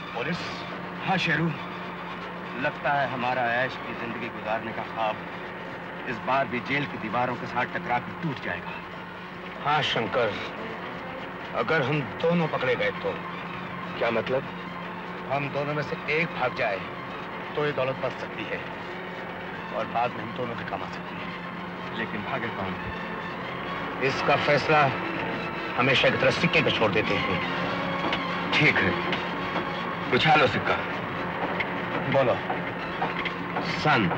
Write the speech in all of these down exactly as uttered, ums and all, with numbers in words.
Police? हाँ शेरू, लगता है हमारा ऐश की जिंदगी गुजारने का ख्वाब इस बार भी जेल की दीवारों के साथ टकरा कर टूट जाएगा। हाँ शंकर, अगर हम दोनों पकड़े गए तो? क्या मतलब? हम दोनों में से एक भाग जाए तो ये दौलत बच सकती है और बाद में हम दोनों के काम आ सकती है। लेकिन भागे कौन? इसका फैसला हमेशा की तरह सिक्के पे छोड़ देते हैं। ठीक है, उछालो सिक्का। बोलो। सन।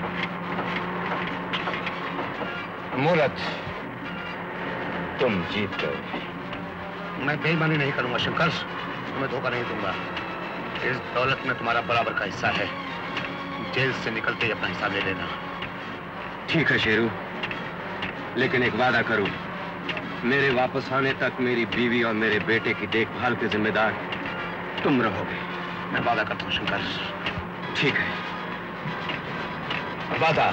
मूरत। तुम जीत गए। मैं बेईमानी नहीं करूंगा शंकर, तुम्हें धोखा नहीं दूंगा। इस दौलत में तुम्हारा बराबर का हिस्सा है। जेल से निकलते ही अपना हिसाब ले लेना। ठीक है शेरू, लेकिन एक वादा करो, मेरे वापस आने तक मेरी बीवी और मेरे बेटे की देखभाल के जिम्मेदार तुम रहोगे। मैं वादा करता हूँ शंकर। ठीक है, वादा।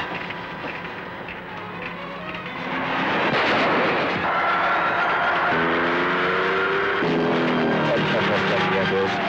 अच्छा फैसला किया दोस्त।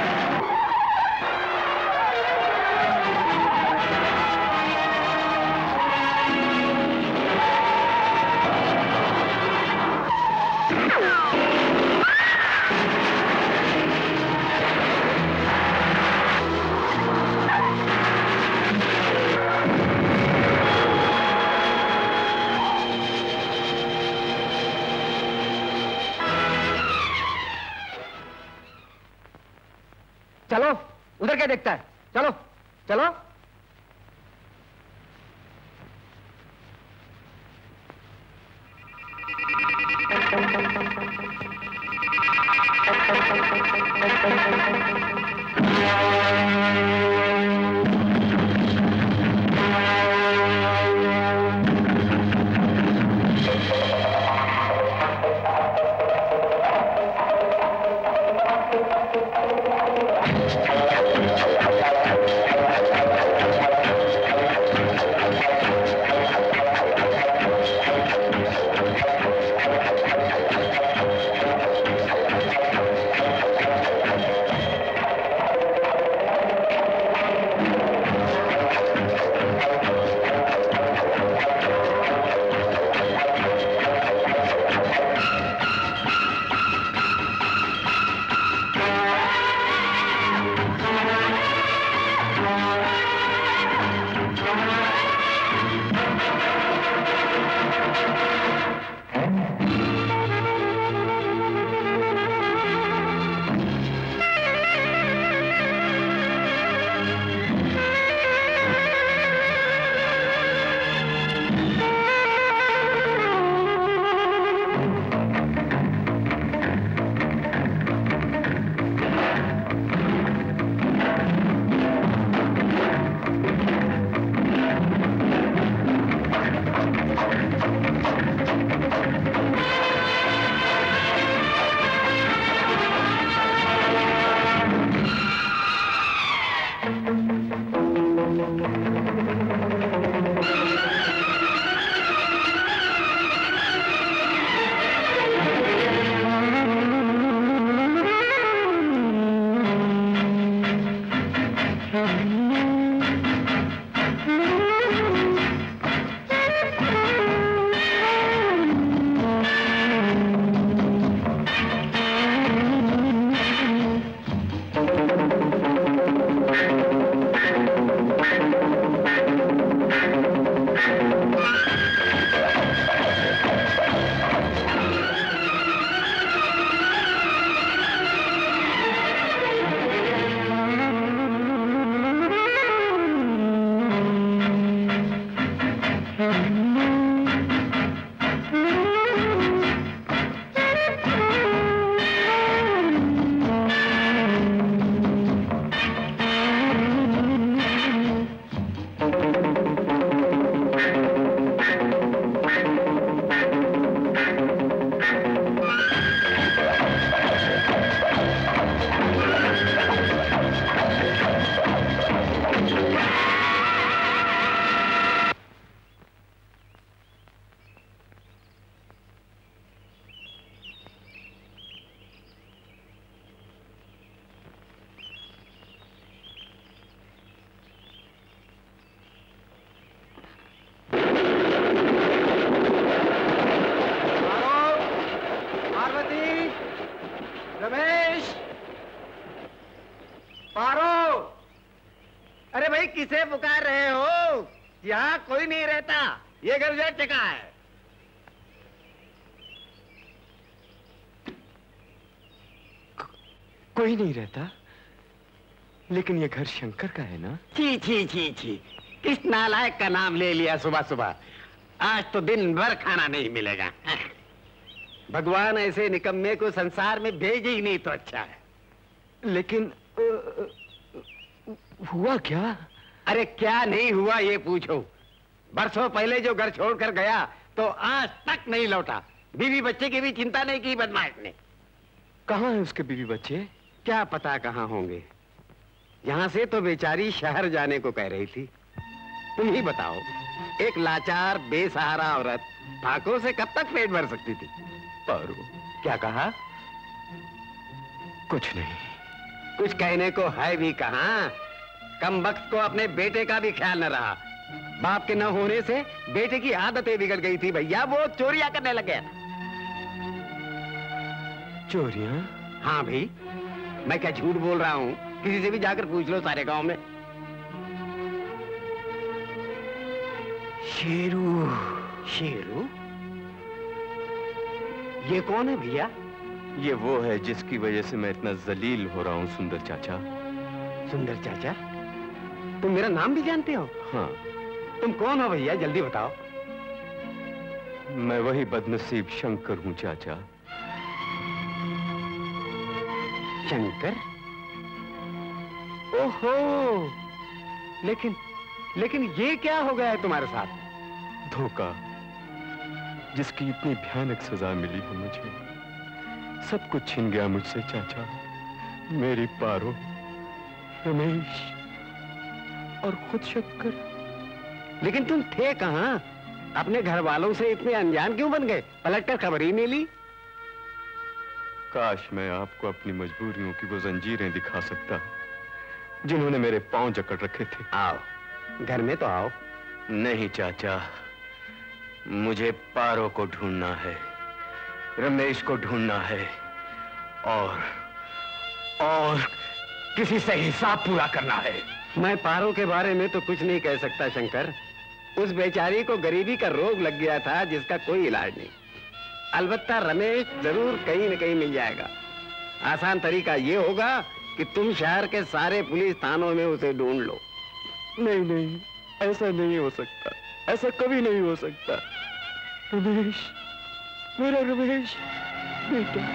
चलो, उधर क्या देखता है? चलो चलो। पारो, अरे भाई किसे पुकार रहे हो? यहाँ कोई नहीं रहता, ये घर उजड़ चुका है। को, कोई नहीं रहता, लेकिन ये घर शंकर का है ना? छी छी छी छी, किस नालायक का नाम ले लिया सुबह सुबह। आज तो दिन भर खाना नहीं मिलेगा। भगवान ऐसे निकम्मे को संसार में भेजे ही नहीं तो अच्छा है। लेकिन आ, हुआ क्या? अरे क्या नहीं हुआ ये पूछो। बरसों पहले जो घर छोड़कर गया तो आज तक नहीं लौटा। बीवी बच्चे की भी चिंता नहीं की बदमाश ने। कहाँ है उसके बीवी बच्चे? क्या पता कहाँ होंगे। यहाँ से तो बेचारी शहर जाने को कह रही थी। तुम ही बताओ, एक लाचार बेसहारा औरत फाकों से कब तक पेट भर सकती थी? पारो, क्या कहा? कुछ नहीं। कुछ कहने को है भी कहाँ। कम वक्त को अपने बेटे का भी ख्याल न रहा। बाप के न होने से बेटे की आदतें बिगड़ गई थी भैया, वो चोरियां करने लग गया। चोरियां? हाँ भाई, मैं क्या झूठ बोल रहा हूँ? किसी से भी जाकर पूछ लो सारे गांव में। शेरू। शेरू? ये कौन है भैया? ये वो है जिसकी वजह से मैं इतना जलील हो रहा हूँ सुंदर चाचा। सुंदर चाचा? तुम मेरा नाम भी जानते हो? हाँ। तुम कौन हो भैया, जल्दी बताओ। मैं वही बदनसीब शंकर हूँ चाचा। शंकर? ओहो, लेकिन लेकिन ये क्या हो गया है तुम्हारे साथ? धोखा, जिसकी इतनी भयानक सजा मिली है मुझे। सब कुछ छिन गया मुझसे चाचा। मेरी पारो, रमेश और खुद शंकर। लेकिन तुम थे कहाँ? अपने घर वालों से इतने अनजान क्यों बन गए? पलट कर खबर ही नहीं ली। काश मैं आपको अपनी मजबूरियों की वो जंजीरें दिखा सकता जिन्होंने मेरे पांव जकड़ रखे थे। आओ, घर में तो आओ। नहीं चाचा, मुझे पारो को ढूंढना है, रमेश को ढूंढना है और और किसी से हिसाब पूरा करना है। मैं पारो के बारे में तो कुछ नहीं कह सकता शंकर। उस बेचारी को गरीबी का रोग लग गया था जिसका कोई इलाज नहीं। अलबत्ता रमेश जरूर कहीं न कहीं मिल जाएगा। आसान तरीका ये होगा कि तुम शहर के सारे पुलिस थानों में उसे ढूंढ लो। नहीं नहीं, ऐसा नहीं हो सकता, ऐसा कभी नहीं हो सकता। रमेश, मेरा रमेश बेटा।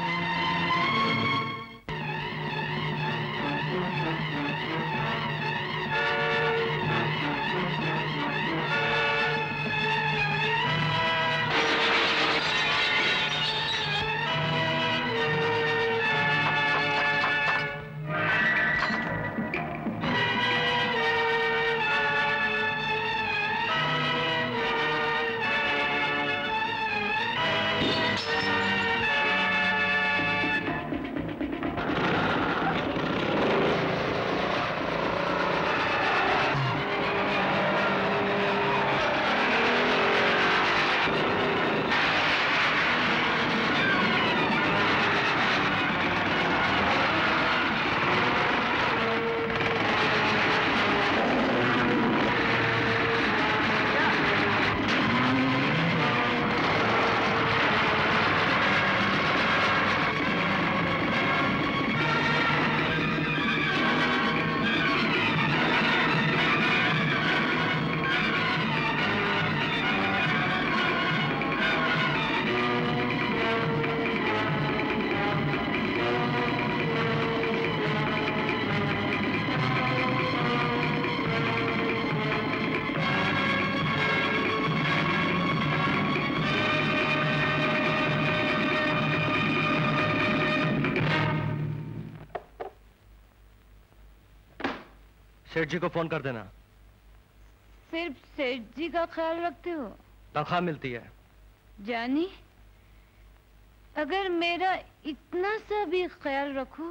सेठ जी को फोन कर देना। सिर्फ सेठ जी का ख्याल रखते हो? तनख्वाह मिलती है। जानी, अगर मेरा इतना सा भी ख्याल रखो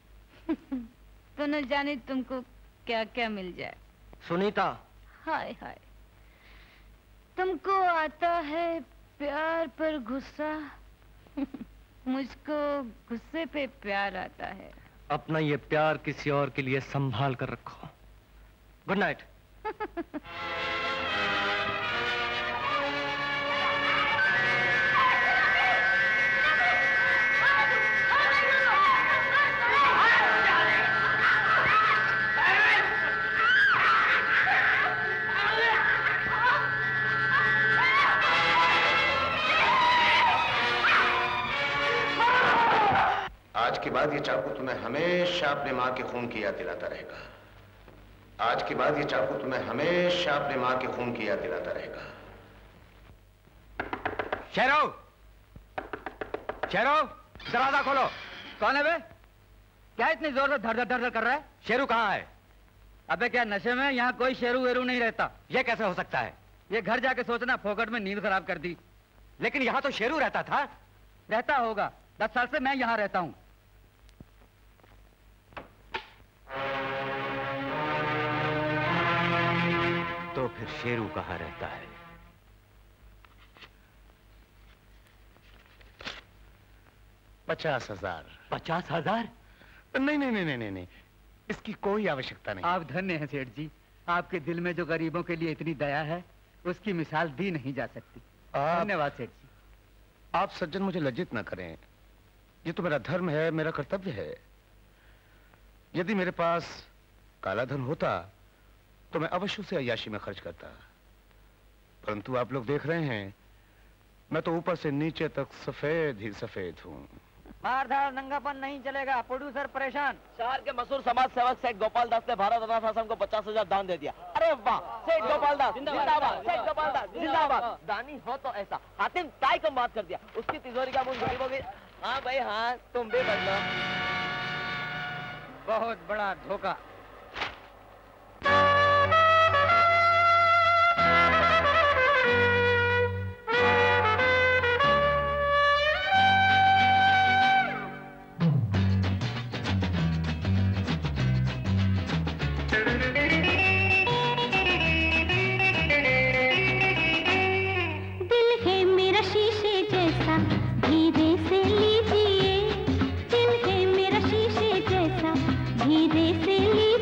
तो न जाने तुमको क्या क्या मिल जाए। सुनीता। हाय हाय, तुमको आता है प्यार पर गुस्सा मुझको गुस्से पे प्यार आता है। अपना ये प्यार किसी और के लिए संभाल कर रखो। Good night. आज के बाद ये चाकू तुम्हें हमेशा अपने माँ के खून की याद दिलाता रहेगा। आज के बाद ये चाकू तुम्हें हमेशा अपने माँ के खून की याद दिलाता रहेगा। शेरो, शेरो, दरवाजा खोलो। कौन है बे? क्या इतनी जोर से धड़ धड़ धड़ कर रहा है? शेरू कहाँ है? अबे क्या नशे में? यहाँ कोई शेरू वेरू नहीं रहता। ये कैसे हो सकता है? ये घर जाके सोचना, फोकट में नींद खराब कर दी। लेकिन यहाँ तो शेरू रहता था। रहता होगा, दस साल से मैं यहाँ रहता हूँ। तो फिर शेरू कहाँ रहता है? पचास हजार। पचास हजार? नहीं नहीं नहीं नहीं नहीं, इसकी कोई आवश्यकता नहीं। आप धन्य हैं सेठ जी। आपके दिल में जो गरीबों के लिए इतनी दया है, उसकी मिसाल दी नहीं जा सकती। धन्यवाद सेठ जी। आप सज्जन मुझे लज्जित न करें। ये तो मेरा धर्म है, मेरा कर्तव्य है। यदि मेरे पास काला धन होता तो मैं अवश्य उसे अय्याशी में खर्च करता, परंतु आप लोग देख रहे हैं, मैं तो ऊपर से नीचे तक सफेद ही सफेद हूँ। मारधाड़ नंगापन नहीं चलेगा। प्रोड्यूसर परेशान। शहर के मशहूर समाज सेवक सेठ गोपाल दास ने भारत अनाथ आश्रम को पचास हजार दान दे दिया। अरे वाह, सेठ गोपाल दास जिंदाबाद, सेठ गोपाल दास जिंदाबाद। दानी हो तो ऐसा। हातिम ताई को माफ कर दिया, उसकी तिजोरी का मुंह गरीब हो गई। हाँ भाई हाँ, तुम भी बदलो। बहुत बड़ा धोखा। धीरे से ली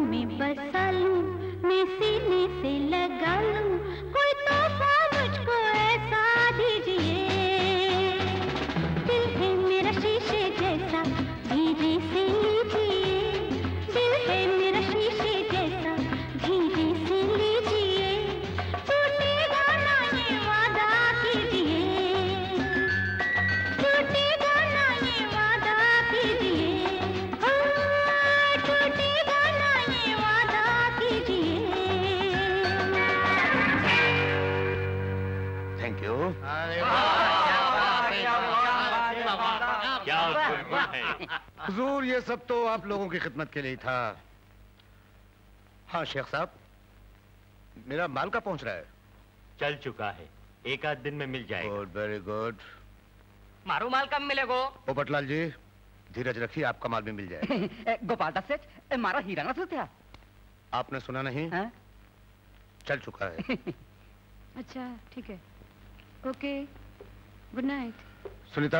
में बसा लूं, मैं सीने से लगा लूं, कोई तोहफा मुझको ऐसा दीजिए। दिल है मेरा शीशे जैसा, धीरे से लीजिए। दिल है मेरा शीशे जैसा, धीरे से लीजिए। टूटेगा ना ये वादा कीजिए, टूटेगा ना ये वादा कीजिए, हाँ, टूटेगा ना ये वादा कीजिए। Thank you. क्या गुलगुल है। हुजूर, ये सब तो आप लोगों की खिदमत के लिए ही था। हाँ शेख साहब, मेरा माल कहाँ पहुंच रहा है? चल चुका है, एक आध दिन में मिल जाएगा। Good, very good. मारू माल कब मिलेगो? पोपटलाल जी, धीरज रखिए, आपका माल भी मिल जाए। गोपाल दास सेठ, मारा हीरा ना था। आपने सुना नहीं? हाँ? चल चुका है। अच्छा ठीक है, ओके, गुड नाइट। सुनीता,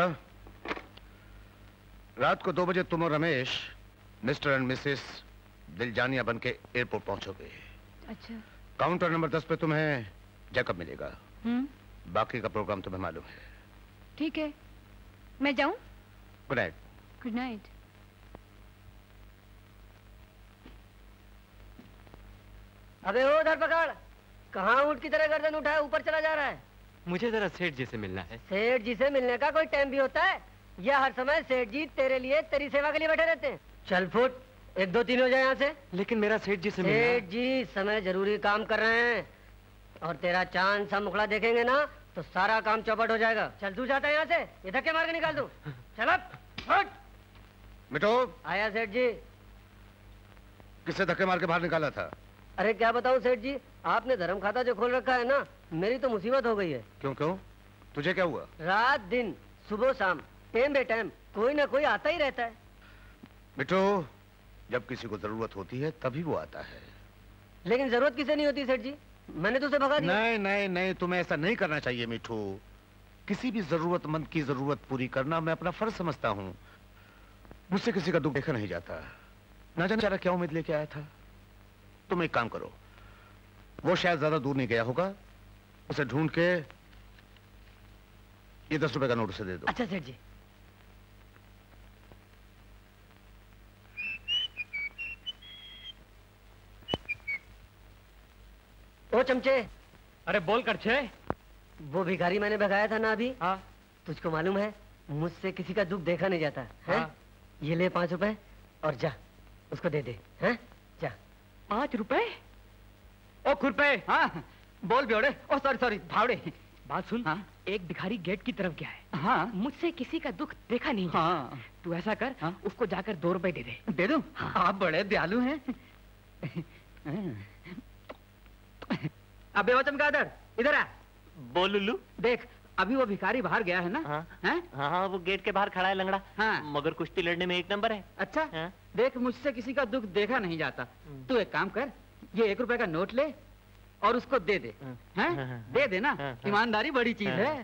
रात को दो बजे तुम और रमेश मिस्टर एंड मिसेस दिलजानिया बन के एयरपोर्ट पहुंचोगे। अच्छा। काउंटर नंबर दस पे तुम्हें जैकब मिलेगा। हम्म, बाकी का प्रोग्राम तुम्हें मालूम है। ठीक है, मैं जाऊं? Good night. Good night. अबे ओ धर पकड़, कहाँ ऊँट की तरह गर्दन उठाए ऊपर चला जा रहा है? मुझे जरा सेठ जी से मिलना है। सेठ जी से मिलने का कोई टाइम भी होता है? यह हर समय सेठ जी तेरे लिए, तेरी सेवा के लिए बैठे रहते हैं। चल फुट, एक दो तीन हो जाए यहाँ से। लेकिन मेरा सेठ जी से मिलना। सेठ जी समय जरूरी काम कर रहे हैं, और तेरा चांद सा मुखड़ा देखेंगे ना तो सारा काम चौपट हो जाएगा। चल तू जाता है यहाँ से, ये धक्के मार के निकाल दूं। चल अब, फुट। मिटो। आया सेठ जी। किससे धक्के मार के बाहर निकाला था? अरे क्या बताऊं सेठ जी, आपने धर्म खाता जो खोल रखा है ना, मेरी तो मुसीबत हो गई है। क्यों क्यों? तुझे क्या हुआ? रात दिन, सुबह शाम, टाइम बे टाइम कोई ना कोई आता ही रहता है। मिटो, जब किसी को जरूरत होती है तभी वो आता है। लेकिन जरूरत किसे नहीं होती सेठ जी, मैंने तो उसे भगा दिया। नहीं नहीं नहीं, तुम्हें ऐसा नहीं करना चाहिए मिठू। किसी भी जरूरतमंद की जरूरत पूरी करना मैं अपना फर्ज समझता हूँ। मुझसे किसी का दुख देखा नहीं जाता। ना जाने बेचारा क्या उम्मीद लेके आया था। तुम एक काम करो, वो शायद ज्यादा दूर नहीं गया होगा, उसे ढूंढ के ये दस रुपए का नोट उसे दे दो। अच्छा सेठ जी। ओ चमचे। अरे बोल करछे। वो भिखारी मैंने भगाया था ना अभी। हाँ। तुझको मालूम है मुझसे किसी का दुख देखा नहीं जाता है? हाँ। ये ले पांच रुपए और जा उसको दे दे। हैं? जा। पाँच रुपए? ओ खुरपे। हाँ बोल बेवड़े। ओ सॉरी सॉरी भावड़े। बात सुन। हाँ? एक भिखारी गेट की तरफ गया है। हाँ। मुझसे किसी का दुख देखा नहीं। हाँ। तू ऐसा कर। हाँ? उसको जाकर दो रुपए दे दे। दे दूं? हाँ। आप बड़े दयालु हैं। अबे वो चमगादड़ इधर आ। बोल लुल्लू। देख अभी वो भिखारी बाहर गया है ना। हाँ हैं? हाँ हाँ वो गेट के बाहर खड़ा है लंगड़ा। हाँ। मगर कुश्ती लड़ने में एक नंबर है। अच्छा। हाँ? देख मुझसे किसी का दुख देखा नहीं जाता। तू एक काम कर, ये एक रुपए का नोट ले और उसको दे दे। हैं? दे दे ना। ईमानदारी बड़ी चीज है।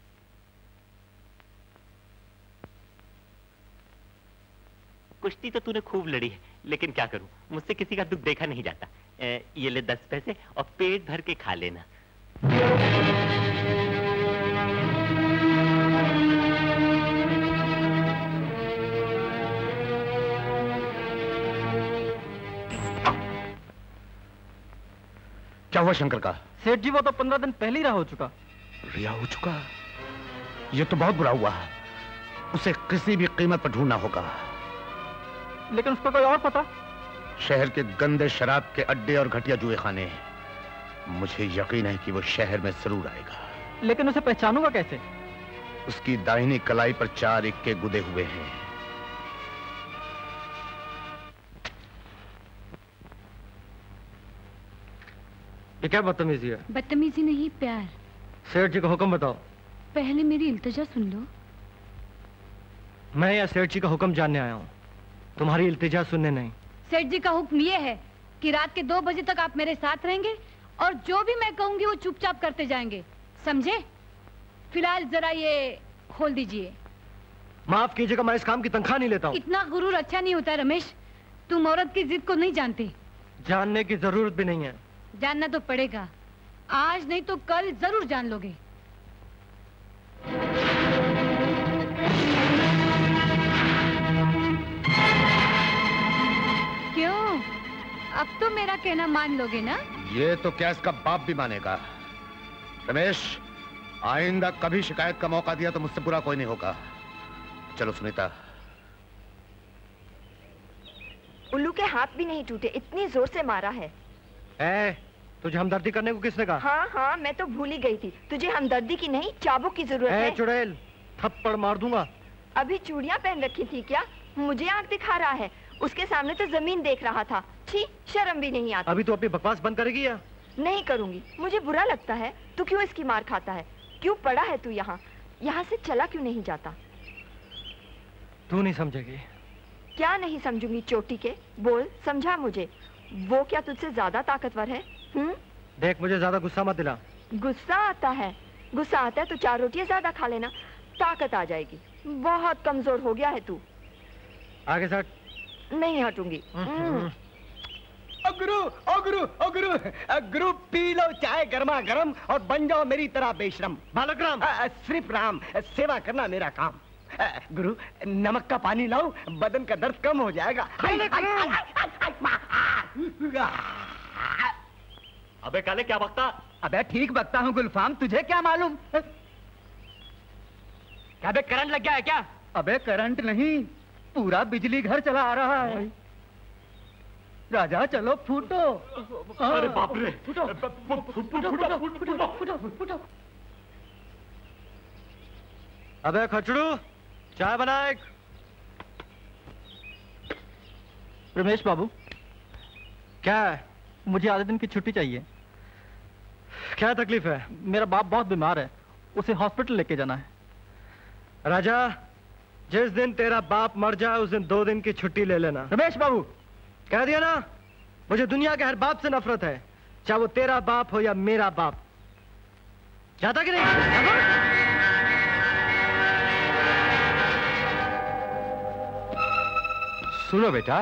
कुश्ती तो तूने खूब लड़ी है, लेकिन क्या करूं, मुझसे किसी का दुख देखा नहीं जाता। ए, ये ले दस पैसे और पेट भर के खा लेना। क्या हुआ शंकर का? सेठ जी वो तो पंद्रह दिन पहले ही रहा हो चुका। रिया हो चुका? ये तो बहुत बुरा हुआ। उसे किसी भी कीमत पर ढूंढना होगा। लेकिन उसको कोई और पता? शहर के गंदे शराब के अड्डे और घटिया जुए खाने। मुझे यकीन है कि वो शहर में जरूर आएगा। लेकिन उसे पहचानूंगा कैसे? उसकी दाहिनी कलाई पर चार इक्के गुदे हुए हैं। ये क्या बदतमीजी है? बदतमीजी नहीं, प्यार। सेठ जी का हुक्म बताओ। पहले मेरी इल्तिजा सुन लो। मैं या सेठ जी का हुक्म जानने आया हूँ, तुम्हारी इल्तिजा सुनने नहीं। सेठ जी का हुक्म ये है कि रात के दो बजे तक आप मेरे साथ रहेंगे और जो भी मैं कहूंगी वो चुपचाप करते जाएंगे, समझे? फिलहाल जरा ये खोल दीजिए। माफ कीजिएगा, मैं इस काम की तनख्वाह नहीं लेता हूँ। इतना गुरूर अच्छा नहीं होता रमेश। तुम औरत की जिद को नहीं जानते। जानने की जरूरत भी नहीं है। जानना तो पड़ेगा, आज नहीं तो कल जरूर जान लोगे। क्यों, अब तो मेरा कहना मान लोगे ना? ये तो क्या इसका बाप भी मानेगा। रमेश, आइंदा कभी शिकायत का मौका दिया तो मुझसे बुरा कोई नहीं होगा। चलो सुनीता। उल्लू के हाथ भी नहीं टूटे, इतनी जोर से मारा है। ए, तुझे हमदर्दी करने को किसने कहा? हाँ हाँ, मैं तो भूल ही गई थी। तुझे हमदर्दी की नहीं, चाबुक की जरूरत है। चुड़ैल, थप्पड़ मार दूंगा। अभी चूड़ियां पहन रखी थी क्या? मुझे आंख दिखा रहा है, उसके सामने तो जमीन देख रहा था। छी, शर्म भी नहीं आती। अभी तो अपनी बकवास बंद करेगी या? नहीं करूंगी, मुझे बुरा लगता है। तू क्यों इसकी मार खाता है? क्यों पड़ा है तू यहाँ? यहाँ से चला क्यों नहीं जाता? तू नहीं समझेगी। क्या नहीं समझूंगी चोटी के? बोल, समझा मुझे। वो क्या तुझसे ज्यादा ताकतवर है? हम्म? देख, मुझे ज्यादा गुस्सा मत दिला। गुस्सा आता है? गुस्सा आता है तो चार रोटियां ज्यादा खा लेना, ताकत आ जाएगी। बहुत कमजोर हो गया है तू। आगे सट। नहीं हटूंगी। ओ गुरु, ओ गुरु, ओ गुरु, गुरु पी लो चाय गर्मा गर्म और बन जाओ मेरी तरह बेशरम। बालक राम, सिर्फ राम, सेवा करना मेरा काम। गुरु, नमक का पानी लाओ, बदन का दर्द कम हो जाएगा। अबे काले, क्या बकता? अबे ठीक बकता हूँ गुलफाम, तुझे क्या मालूम? क्या बे करंट लग गया है क्या? अबे करंट नहीं, पूरा बिजली घर चला आ रहा है। राजा चलो फूटो। अरे बाप रे, फूटो फूटो फूटो फूटो फूटो। अबे खचड़ू, चाय बना एक। रमेश बाबू, क्या है? मुझे आधे दिन की छुट्टी चाहिए। क्या तकलीफ है? मेरा बाप बहुत बीमार है, उसे हॉस्पिटल लेके जाना है। राजा, जिस दिन तेरा बाप मर जाए उस दिन दो दिन की छुट्टी ले लेना। रमेश बाबू, कह दिया ना, मुझे दुनिया के हर बाप से नफरत है, चाहे वो तेरा बाप हो या मेरा बाप। जाता कि नहीं? सुनो बेटा।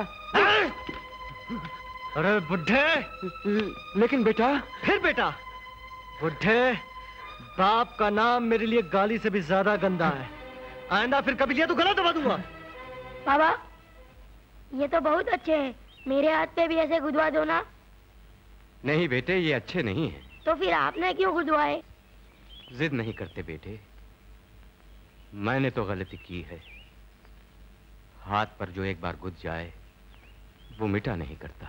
अरे बुढ़े। लेकिन बेटा। फिर बेटा? बुढ़े, बाप का नाम मेरे लिए गाली से भी ज्यादा गंदा है। आइंदा फिर कभी लिया तो गला दबा दूंगा। बाबा, ये तो बहुत अच्छे हैं, मेरे हाथ पे भी ऐसे गुदवा दो ना। नहीं बेटे, ये अच्छे नहीं हैं। तो फिर आपने क्यों गुदवाए? जिद नहीं करते बेटे, मैंने तो गलती की है। हाथ पर जो एक बार गुद जाए वो मिटा नहीं करता।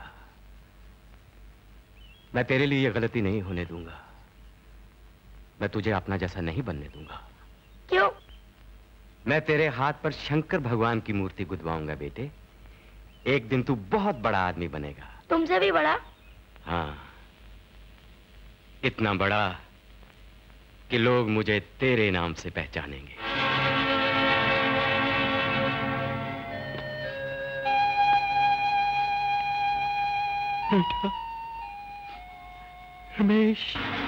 मैं तेरे लिए ये गलती नहीं होने दूंगा। मैं तुझे अपना जैसा नहीं बनने दूंगा। क्यों? मैं तेरे हाथ पर शंकर भगवान की मूर्ति गुदवाऊंगा बेटे। एक दिन तू बहुत बड़ा आदमी बनेगा। तुमसे भी बड़ा? हाँ, इतना बड़ा कि लोग मुझे तेरे नाम से पहचानेंगे। बेटा, रमेश।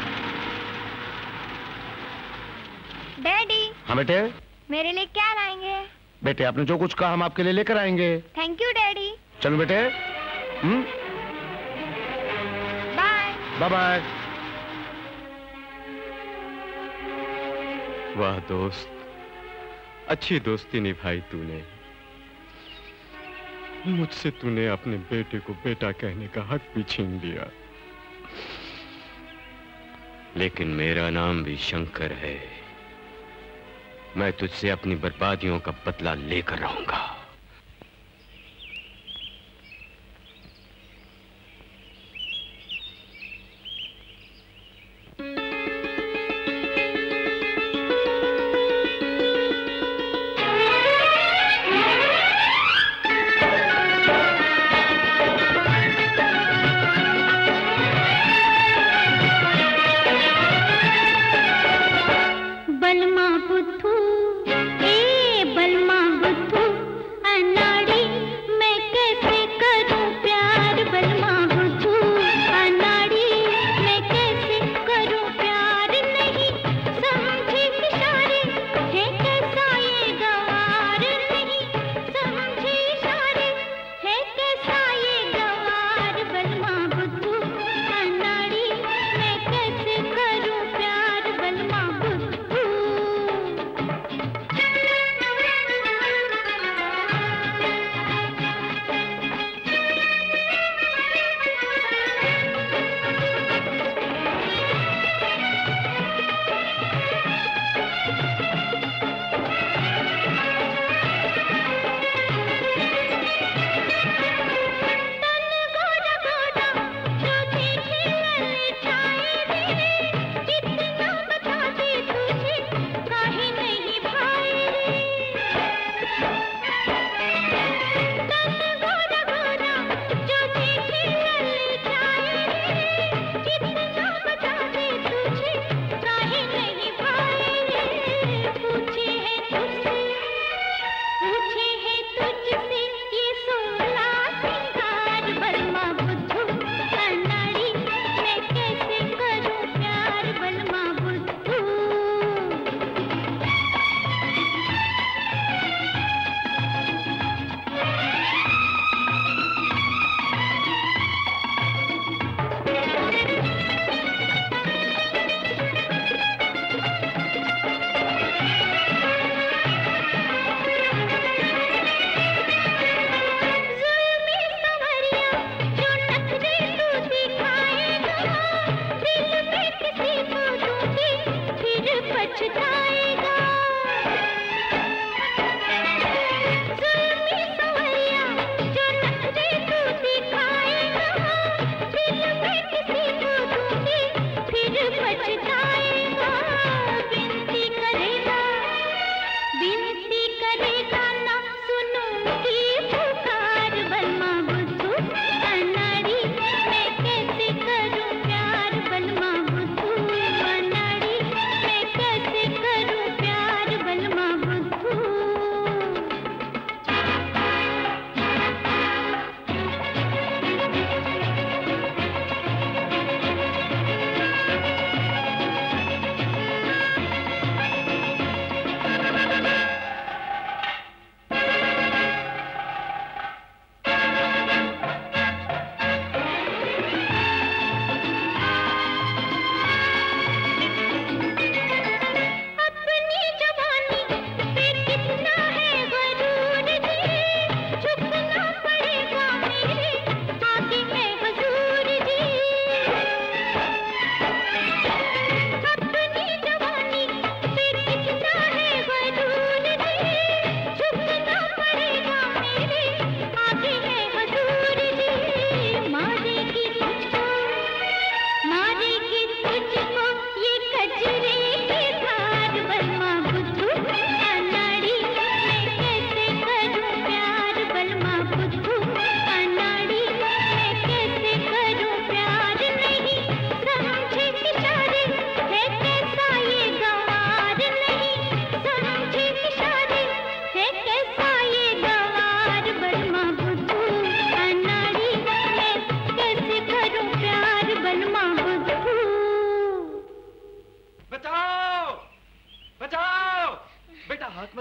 डैडी। हाँ बेटे। मेरे लिए क्या लाएंगे? बेटे, आपने जो कुछ कहा हम आपके लिए लेकर आएंगे। Thank you daddy. चलो बेटे। हम्म। बाय। Bye bye. वाह दोस्त, अच्छी दोस्ती निभाई तूने। मुझसे तूने अपने बेटे को बेटा कहने का हक भी छीन लिया। लेकिन मेरा नाम भी शंकर है। मैं तुझसे अपनी बर्बादियों का बदला लेकर रहूंगा। बलमा बुद्धू, ए बलमा बुद्धू,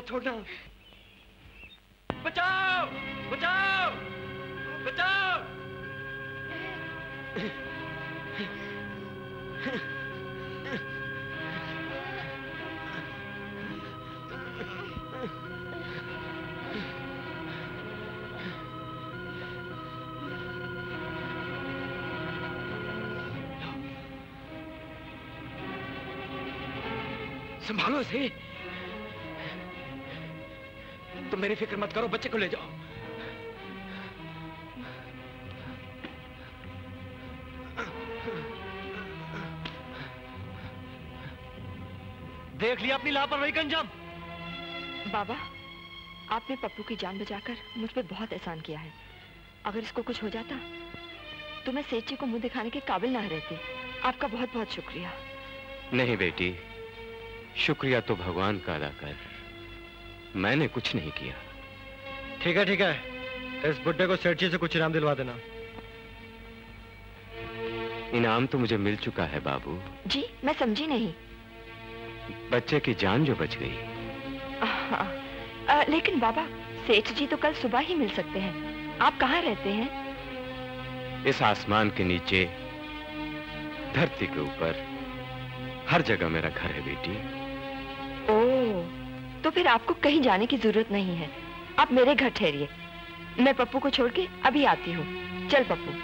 मत छोड़ना। बचाओ बचाओ बचाओ। संभालो इसे। तुम मेरी फिक्र मत करो, बच्चे को ले जाओ। देख लिया अपनी लापरवाही का अंजाम। बाबा, आपने पप्पू की जान बचाकर मुझ पे बहुत एहसान किया है। अगर इसको कुछ हो जाता तो मैं सेठ जी को मुंह दिखाने के काबिल ना रहती। आपका बहुत बहुत शुक्रिया। नहीं बेटी, शुक्रिया तो भगवान का अदा कर, मैंने कुछ नहीं किया। ठीक है ठीक है, इस बुड्ढे को सेठ जी से कुछ इनाम दिलवा देना। इनाम तो मुझे मिल चुका है बाबू। जी मैं समझी नहीं। बच्चे की जान जो बच गई। हाँ, आ, लेकिन बाबा, सेठ जी तो कल सुबह ही मिल सकते हैं। आप कहाँ रहते हैं? इस आसमान के नीचे, धरती के ऊपर, हर जगह मेरा घर है बेटी। ओह, तो फिर आपको कहीं जाने की जरूरत नहीं है। आप मेरे घर ठहरिए, मैं पप्पू को छोड़ के अभी आती हूँ। चल पप्पू।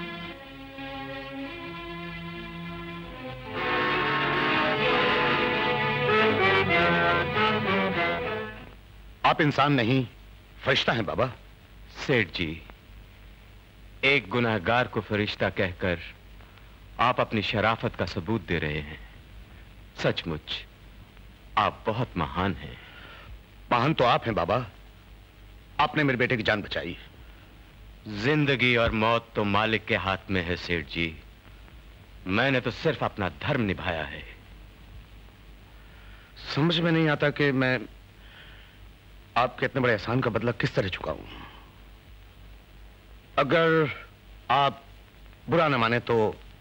आप इंसान नहीं, फरिश्ता हैं बाबा। सेठ जी, एक गुनहगार को फरिश्ता कहकर आप अपनी शराफत का सबूत दे रहे हैं। सचमुच आप बहुत महान हैं। महान तो आप हैं बाबा, आपने मेरे बेटे की जान बचाई। जिंदगी और मौत तो मालिक के हाथ में है सेठ जी, मैंने तो सिर्फ अपना धर्म निभाया है। समझ में नहीं आता कि मैं आपके इतने बड़े एहसान का बदला किस तरह चुकाऊं। अगर आप बुरा न माने तो।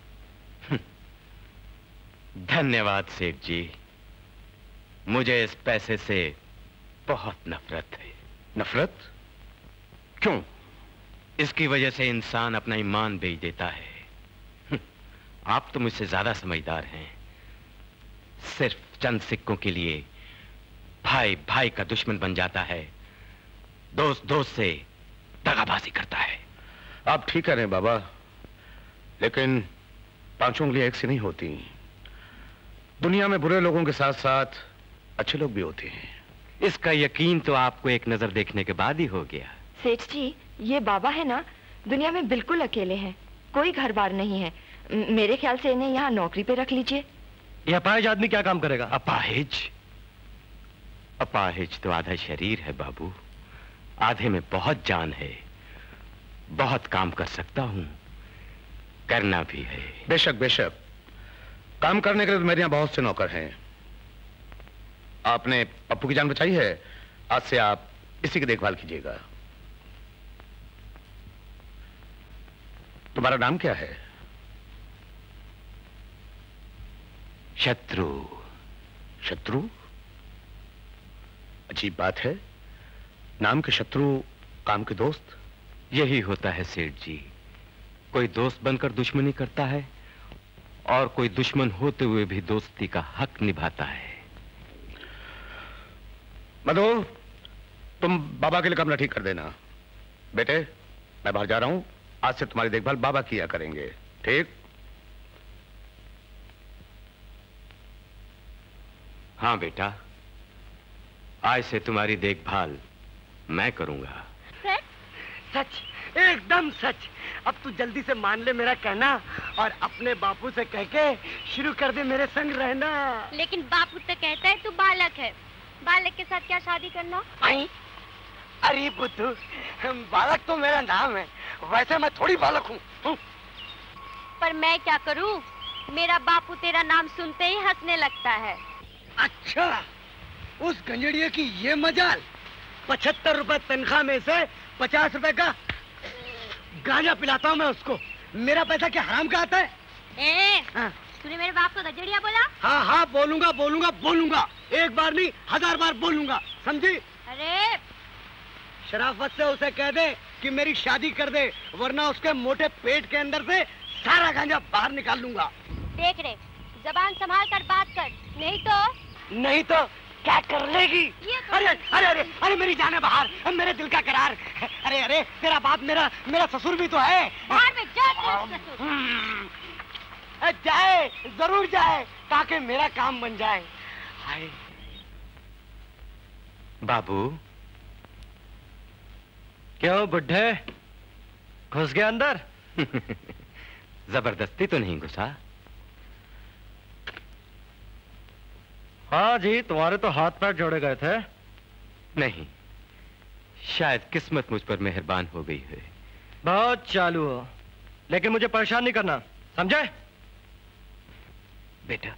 धन्यवाद सेठ जी, मुझे इस पैसे से बहुत नफरत है। नफरत? क्यों? इसकी वजह से इंसान अपना ईमान बेच देता है। आप तो मुझसे ज्यादा समझदार हैं। सिर्फ चंद सिक्कों के लिए भाई भाई का दुश्मन बन जाता है, दोस्त दोस्त से दगाबाजी करता है। आप ठीक कह रहे हैं बाबा, लेकिन पांचों उंगलियां एक सी नहीं होती। दुनिया में बुरे लोगों के साथ साथ अच्छे लोग भी होते हैं। इसका यकीन तो आपको एक नजर देखने के बाद ही हो गया। सेठ जी, ये बाबा है ना, दुनिया में बिल्कुल अकेले हैं, कोई घर बार नहीं है। म- मेरे ख्याल से इन्हें यहाँ नौकरी पे रख लीजिए। ये अपाहिज आदमी क्या काम करेगा? अपाहिज? अपाहिज तो आधा शरीर है बाबू, आधे में बहुत जान है। बहुत काम कर सकता हूं, करना भी है। बेशक बेशक, काम करने के लिए तो मेरे यहाँ बहुत से नौकर हैं। आपने पप्पू की जान बचाई है, आज से आप इसी की देखभाल कीजिएगा। तुम्हारा नाम क्या है? शत्रु। शत्रु? अजीब बात है, नाम के शत्रु काम के दोस्त। यही होता है सेठ जी, कोई दोस्त बनकर दुश्मनी करता है और कोई दुश्मन होते हुए भी दोस्ती का हक निभाता है। मधु, तुम बाबा के लिए कमरा ठीक कर देना। बेटे, मैं बाहर जा रहा हूं, आज से तुम्हारी देखभाल बाबा किया करेंगे, ठीक? हाँ बेटा, आज से तुम्हारी देखभाल मैं करूंगा। सच, एकदम सच। अब तू जल्दी से मान ले मेरा कहना और अपने बापू से कह के शुरू कर दे मेरे संग रहना। लेकिन बापू तो कहता है तू बालक है, बालक के साथ क्या शादी करना? आई? अरे बुद्धू, बालक तो मेरा नाम है, वैसे मैं थोड़ी बालक हूँ। पर मैं क्या करूँ, मेरा बापू तेरा नाम सुनते ही हंसने लगता है। अच्छा, उस गंजड़िए की ये मजाल। पचहत्तर रुपए तनख्वाह में से पचास रुपए का गांजा पिलाता हूँ मैं उसको। मेरा पैसा क्या हराम का आता है? ए, तूने मेरे बाप को गजड़िया बोला? हाँ हाँ बोलूंगा बोलूंगा बोलूंगा, एक बार नहीं हजार बार बोलूंगा, समझी? अरे शराफत से उसे कह दे कि मेरी शादी कर दे, वरना उसके मोटे पेट के अंदर से सारा गांजा बाहर निकाल लूंगा। देख रे, जबान संभाल कर बात कर, नहीं तो नहीं तो क्या कर लेगी? अरे अरे अरे अरे मेरी जाने बाहर, मेरे दिल का करार। अरे अरे तेरा बाप मेरा मेरा ससुर भी तो है। बाहर में जा ससुर। जाए जरूर जाए, ताकि मेरा काम बन जाए। हाय बाबू। क्यों बुड्ढे, घुस गया अंदर? जबरदस्ती तो नहीं घुसा। हाँ जी, तुम्हारे तो हाथ पैर जोड़े गए थे। नहीं, शायद किस्मत मुझ पर मेहरबान हो गई है। बहुत चालू हो, लेकिन मुझे परेशान नहीं करना, समझे? बेटा,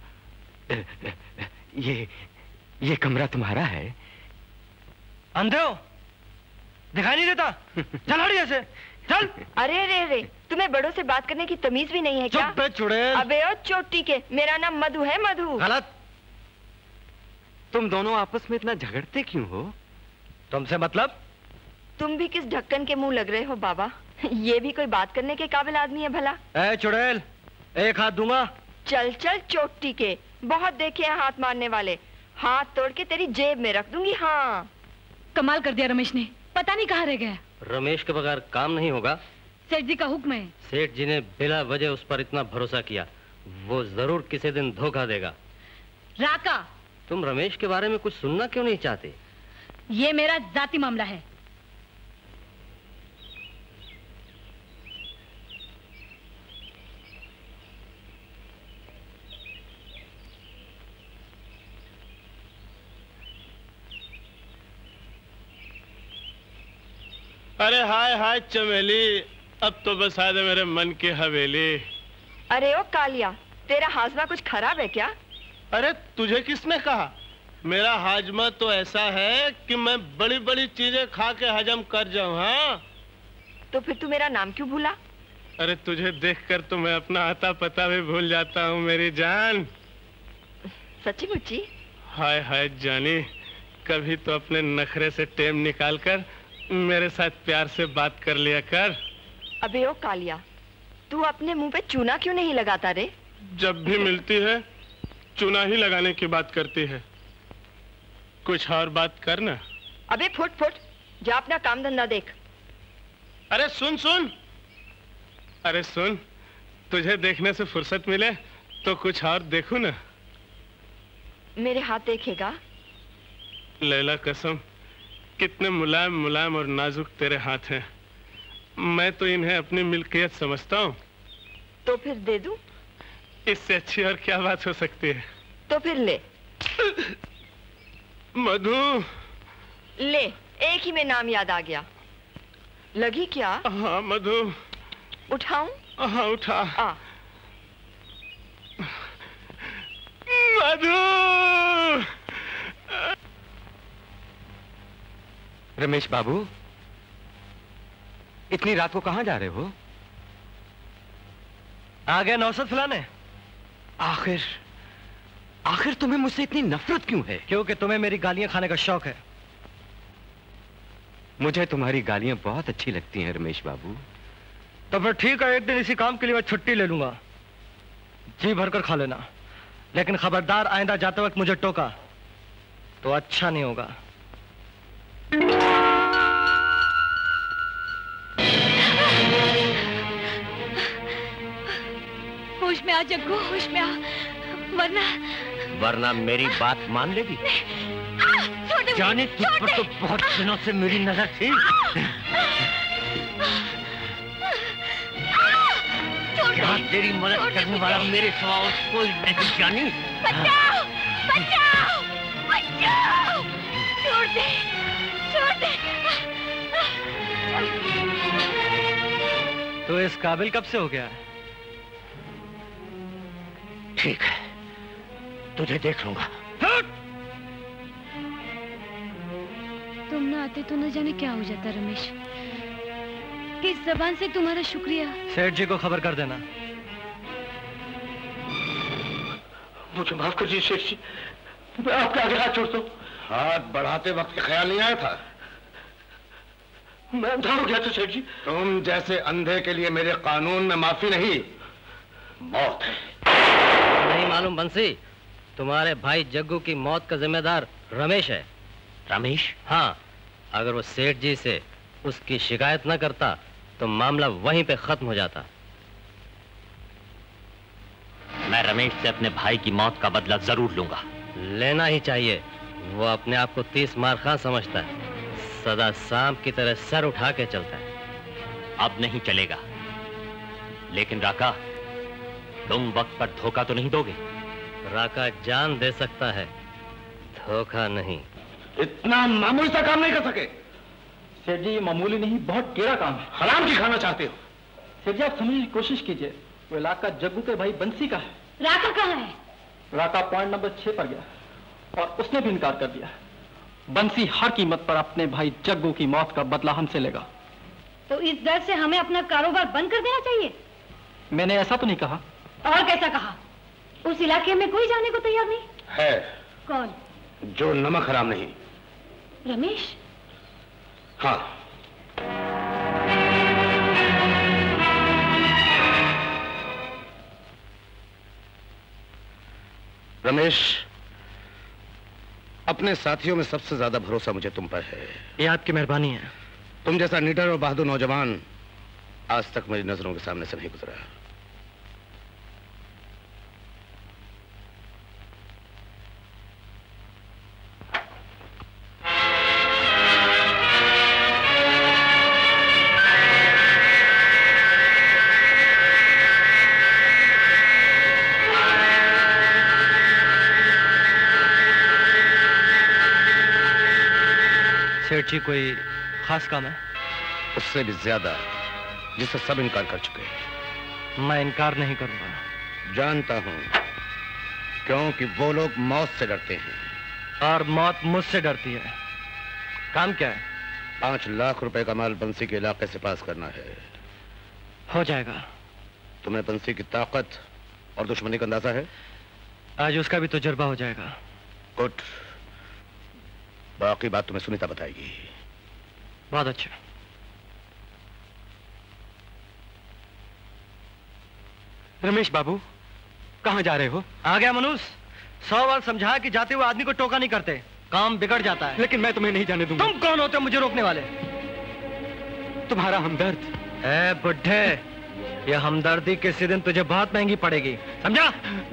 ये ये कमरा तुम्हारा है? अंधे हो, दिखाई नहीं देता? चल हट ऐसे, चल। अरे रे रे, तुम्हें बड़ों से बात करने की तमीज भी नहीं है क्या? चुप बे चुड़ैल। अबे ओ चोटी के, मेरा नाम मधु है, मधु। गलत। तुम दोनों आपस में इतना झगड़ते क्यों हो? तुमसे मतलब? तुम भी किस ढक्कन के मुंह लग रहे हो बाबा? ये भी कोई बात करने के काबिल आदमी है भला? ए चुड़ैल, एक हाथ दूंगा। चल चल चोटी के, बहुत देखे हैं हाथ मारने वाले, हाथ तोड़ के तेरी जेब में रख दूंगी। हाँ कमाल कर दिया रमेश ने, पता नहीं कहाँ रह गया। रमेश के बगैर काम नहीं होगा। सेठ जी का हुक्म है। सेठ जी ने बिला वजह उस पर इतना भरोसा किया, वो जरूर किसी दिन धोखा देगा। राका, तुम रमेश के बारे में कुछ सुनना क्यों नहीं चाहते? ये मेरा जाती मामला है। अरे हाय हाय चमेली, अब तो बस आ दे मेरे मन की हवेली। अरे ओ कालिया, तेरा हाजमा कुछ खराब है क्या? अरे तुझे किसने कहा? मेरा हाजमा तो ऐसा है कि मैं बड़ी बड़ी चीजें खा के हजम कर जाऊं। हाँ तो फिर तू मेरा नाम क्यों भूला? अरे तुझे देखकर तो मैं अपना आता पता भी भूल जाता हूँ मेरी जान। सच्ची मुच्ची? हाय हाय जानी, कभी तो अपने नखरे से टेम निकाल कर मेरे साथ प्यार से बात कर लिया कर। अबे ओ कालिया, तू अपने मुंह पे चूना क्यों नहीं लगाता रे? जब भी मिलती है चूना ही लगाने की बात करती है, कुछ और बात कर ना। अबे फुट फुट, जा अपना काम धंधा देख। अरे सुन सुन, अरे सुन, तुझे देखने से फुर्सत मिले तो कुछ और देखूं ना। मेरे हाथ देखेगा? लैला कसम, कितने मुलायम मुलायम और नाजुक तेरे हाथ हैं। मैं तो इन्हें अपनी मिल्कियत समझता हूँ। तो फिर दे दूं? इससे अच्छी और क्या बात हो सकती है? तो फिर ले। मधु, ले, एक ही में नाम याद आ गया। लगी क्या? हाँ मधु। उठाऊं? हाँ उठा। आ। मधु। रमेश बाबू, इतनी रात को कहां जा रहे हो? आ गया नौसत फुलाने। आखिर आखिर तुम्हें मुझसे इतनी नफरत क्यों है? क्योंकि तुम्हें मेरी गालियां खाने का शौक है। मुझे तुम्हारी गालियां बहुत अच्छी लगती हैं रमेश बाबू। तो फिर ठीक है, एक दिन इसी काम के लिए मैं छुट्टी ले लूंगा, जी भरकर खा लेना। लेकिन खबरदार, आइंदा जाते वक्त मुझे टोका तो अच्छा नहीं होगा। होश में आ जग्गू, होश में आ, वरना वरना मेरी बात मान लेगी। जाने तुझ पर तो बहुत दिनों से मेरी नजर थी। यहाँ तेरी मदद करने वाला मेरे सिवा और कोई नहीं। जानी, बचाओ, बचाओ, बचाओ, छोड़ दे, छोड़ दे। तो इस काबिल कब से हो गया? ठीक है, तुझे देख लूंगा। तुम ना आते तो न जाने क्या हो जाता रमेश। किस जबान से तुम्हारा शुक्रिया? सेठ जी को खबर कर देना। मुझे माफ करिए शेख जी, मैं आपके आगे हाथ जोड़ता हूँ। हाथ बढ़ाते वक्त ख्याल नहीं आया था? मैं अंधा हो गया था शेख जी। तुम जैसे अंधे के लिए मेरे कानून में माफी नहीं, मौत है। नहीं मालूम बंसी, तुम्हारे भाई जग्गू की मौत का जिम्मेदार रमेश है। रमेश? हाँ, अगर वो सेठ जी से उसकी शिकायत न करता तो मामला वहीं पे खत्म हो जाता। मैं रमेश से अपने भाई की मौत का बदला जरूर लूंगा। लेना ही चाहिए। वो अपने आप को तीस मार खां समझता है, सदा सांप की तरह सर उठा के चलता है। अब नहीं चलेगा। लेकिन राका, तुम वक्त पर धोखा तो नहीं दोगे? राका जान दे सकता है, धोखा नहीं। इतना मामूली सा काम नहीं कर सके। सेठ जी, ये मामूली नहीं, बहुत टेढ़ा काम है। हराम की खाना चाहते हो? सेठ जी, आप समझने की कोशिश कीजिए। वो इलाका जग्गू के भाई बंसी का है। राका कहाँ है? राका पॉइंट नंबर छह पर गया और उसने भी इनकार कर दिया। बंसी हर कीमत पर अपने भाई जग्गू की मौत का बदला हमसे लेगा। तो इस डर से हमें अपना कारोबार बंद कर देना चाहिए? मैंने ऐसा तो नहीं कहा। और कैसा कहा? उस इलाके में कोई जाने को तैयार नहीं है। कौन? जो नमक हराम नहीं। रमेश? हाँ। रमेश, अपने साथियों में सबसे ज्यादा भरोसा मुझे तुम पर है। ये आपकी मेहरबानी है। तुम जैसा निडर और बहादुर नौजवान आज तक मेरी नजरों के सामने से नहीं गुजरा। सेठ जी, कोई खास काम है? उससे भी ज्यादा, जिससे सब इनकार कर चुके हैं। मैं इनकार नहीं करूंगा। जानता हूं, क्योंकि वो लोग मौत से डरते हैं और मौत मुझसे डरती है। काम क्या है? पांच लाख रुपए का माल बंसी के इलाके से पास करना है। हो जाएगा। तुम्हें बंसी की ताकत और दुश्मनी का अंदाजा है? आज उसका भी तजुर्बा हो जाएगा। गुड। बाकी बात तुम्हें सुनीता बताएगी। बहुत अच्छा। रमेश बाबू, कहां जा रहे हो? आ गया मनुष्य। सौ बार समझाया कि जाते हुए आदमी को टोका नहीं करते, काम बिगड़ जाता है। लेकिन मैं तुम्हें नहीं जाने दूंगा। तुम कौन होते हो मुझे रोकने वाले? तुम्हारा हमदर्द। ए बुड्ढे, ये हमदर्दी किसी दिन तुझे बहुत महंगी पड़ेगी, समझा?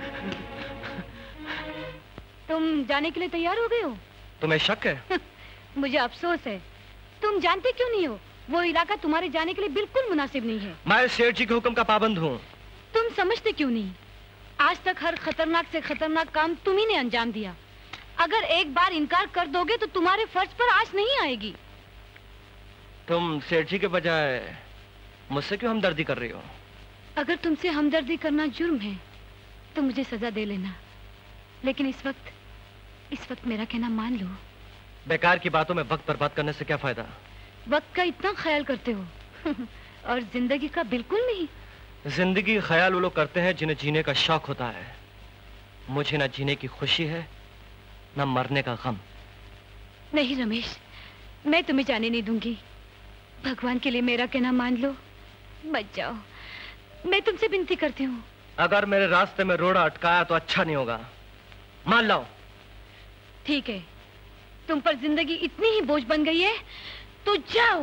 तुम जाने के लिए तैयार हो गए हो? तुम्हें शक है? मुझे अफसोस है, तुम जानते क्यों नहीं हो? वो इलाका तुम्हारे जाने के लिए बिल्कुल मुनासिब नहीं है। मैं सेठ जी के हुक्म का पाबंद हूँ। तुम समझते क्यों नहीं? आज तक हर खतरनाक से खतरनाक काम तुम ही ने अंजाम दिया। अगर एक बार इनकार कर दोगे तो तुम्हारे फर्ज पर आंच नहीं आएगी। तुम सेठ जी के बजाय मुझसे क्यों हमदर्दी कर रही हो? अगर तुमसे हमदर्दी करना जुर्म है तो मुझे सजा दे लेना, लेकिन इस वक्त इस वक्त मेरा कहना मान लो। बेकार की बातों में वक्त बर्बाद करने से क्या फायदा? वक्त का इतना ख्याल करते हो और जिंदगी का बिल्कुल नहीं। जिंदगी ख्याल वो लोग करते हैं जिन्हें जीने का शौक होता है। मुझे ना जीने की खुशी है ना मरने का गम। नहीं रमेश, मैं तुम्हें जाने नहीं दूंगी। भगवान के लिए मेरा कहना मान लो, मत जाओ। मैं तुमसे विनती करती हूँ। अगर मेरे रास्ते में रोड़ा अटकाया तो अच्छा नहीं होगा, मान लो। ठीक है, तुम पर जिंदगी इतनी ही बोझ बन गई है तो जाओ।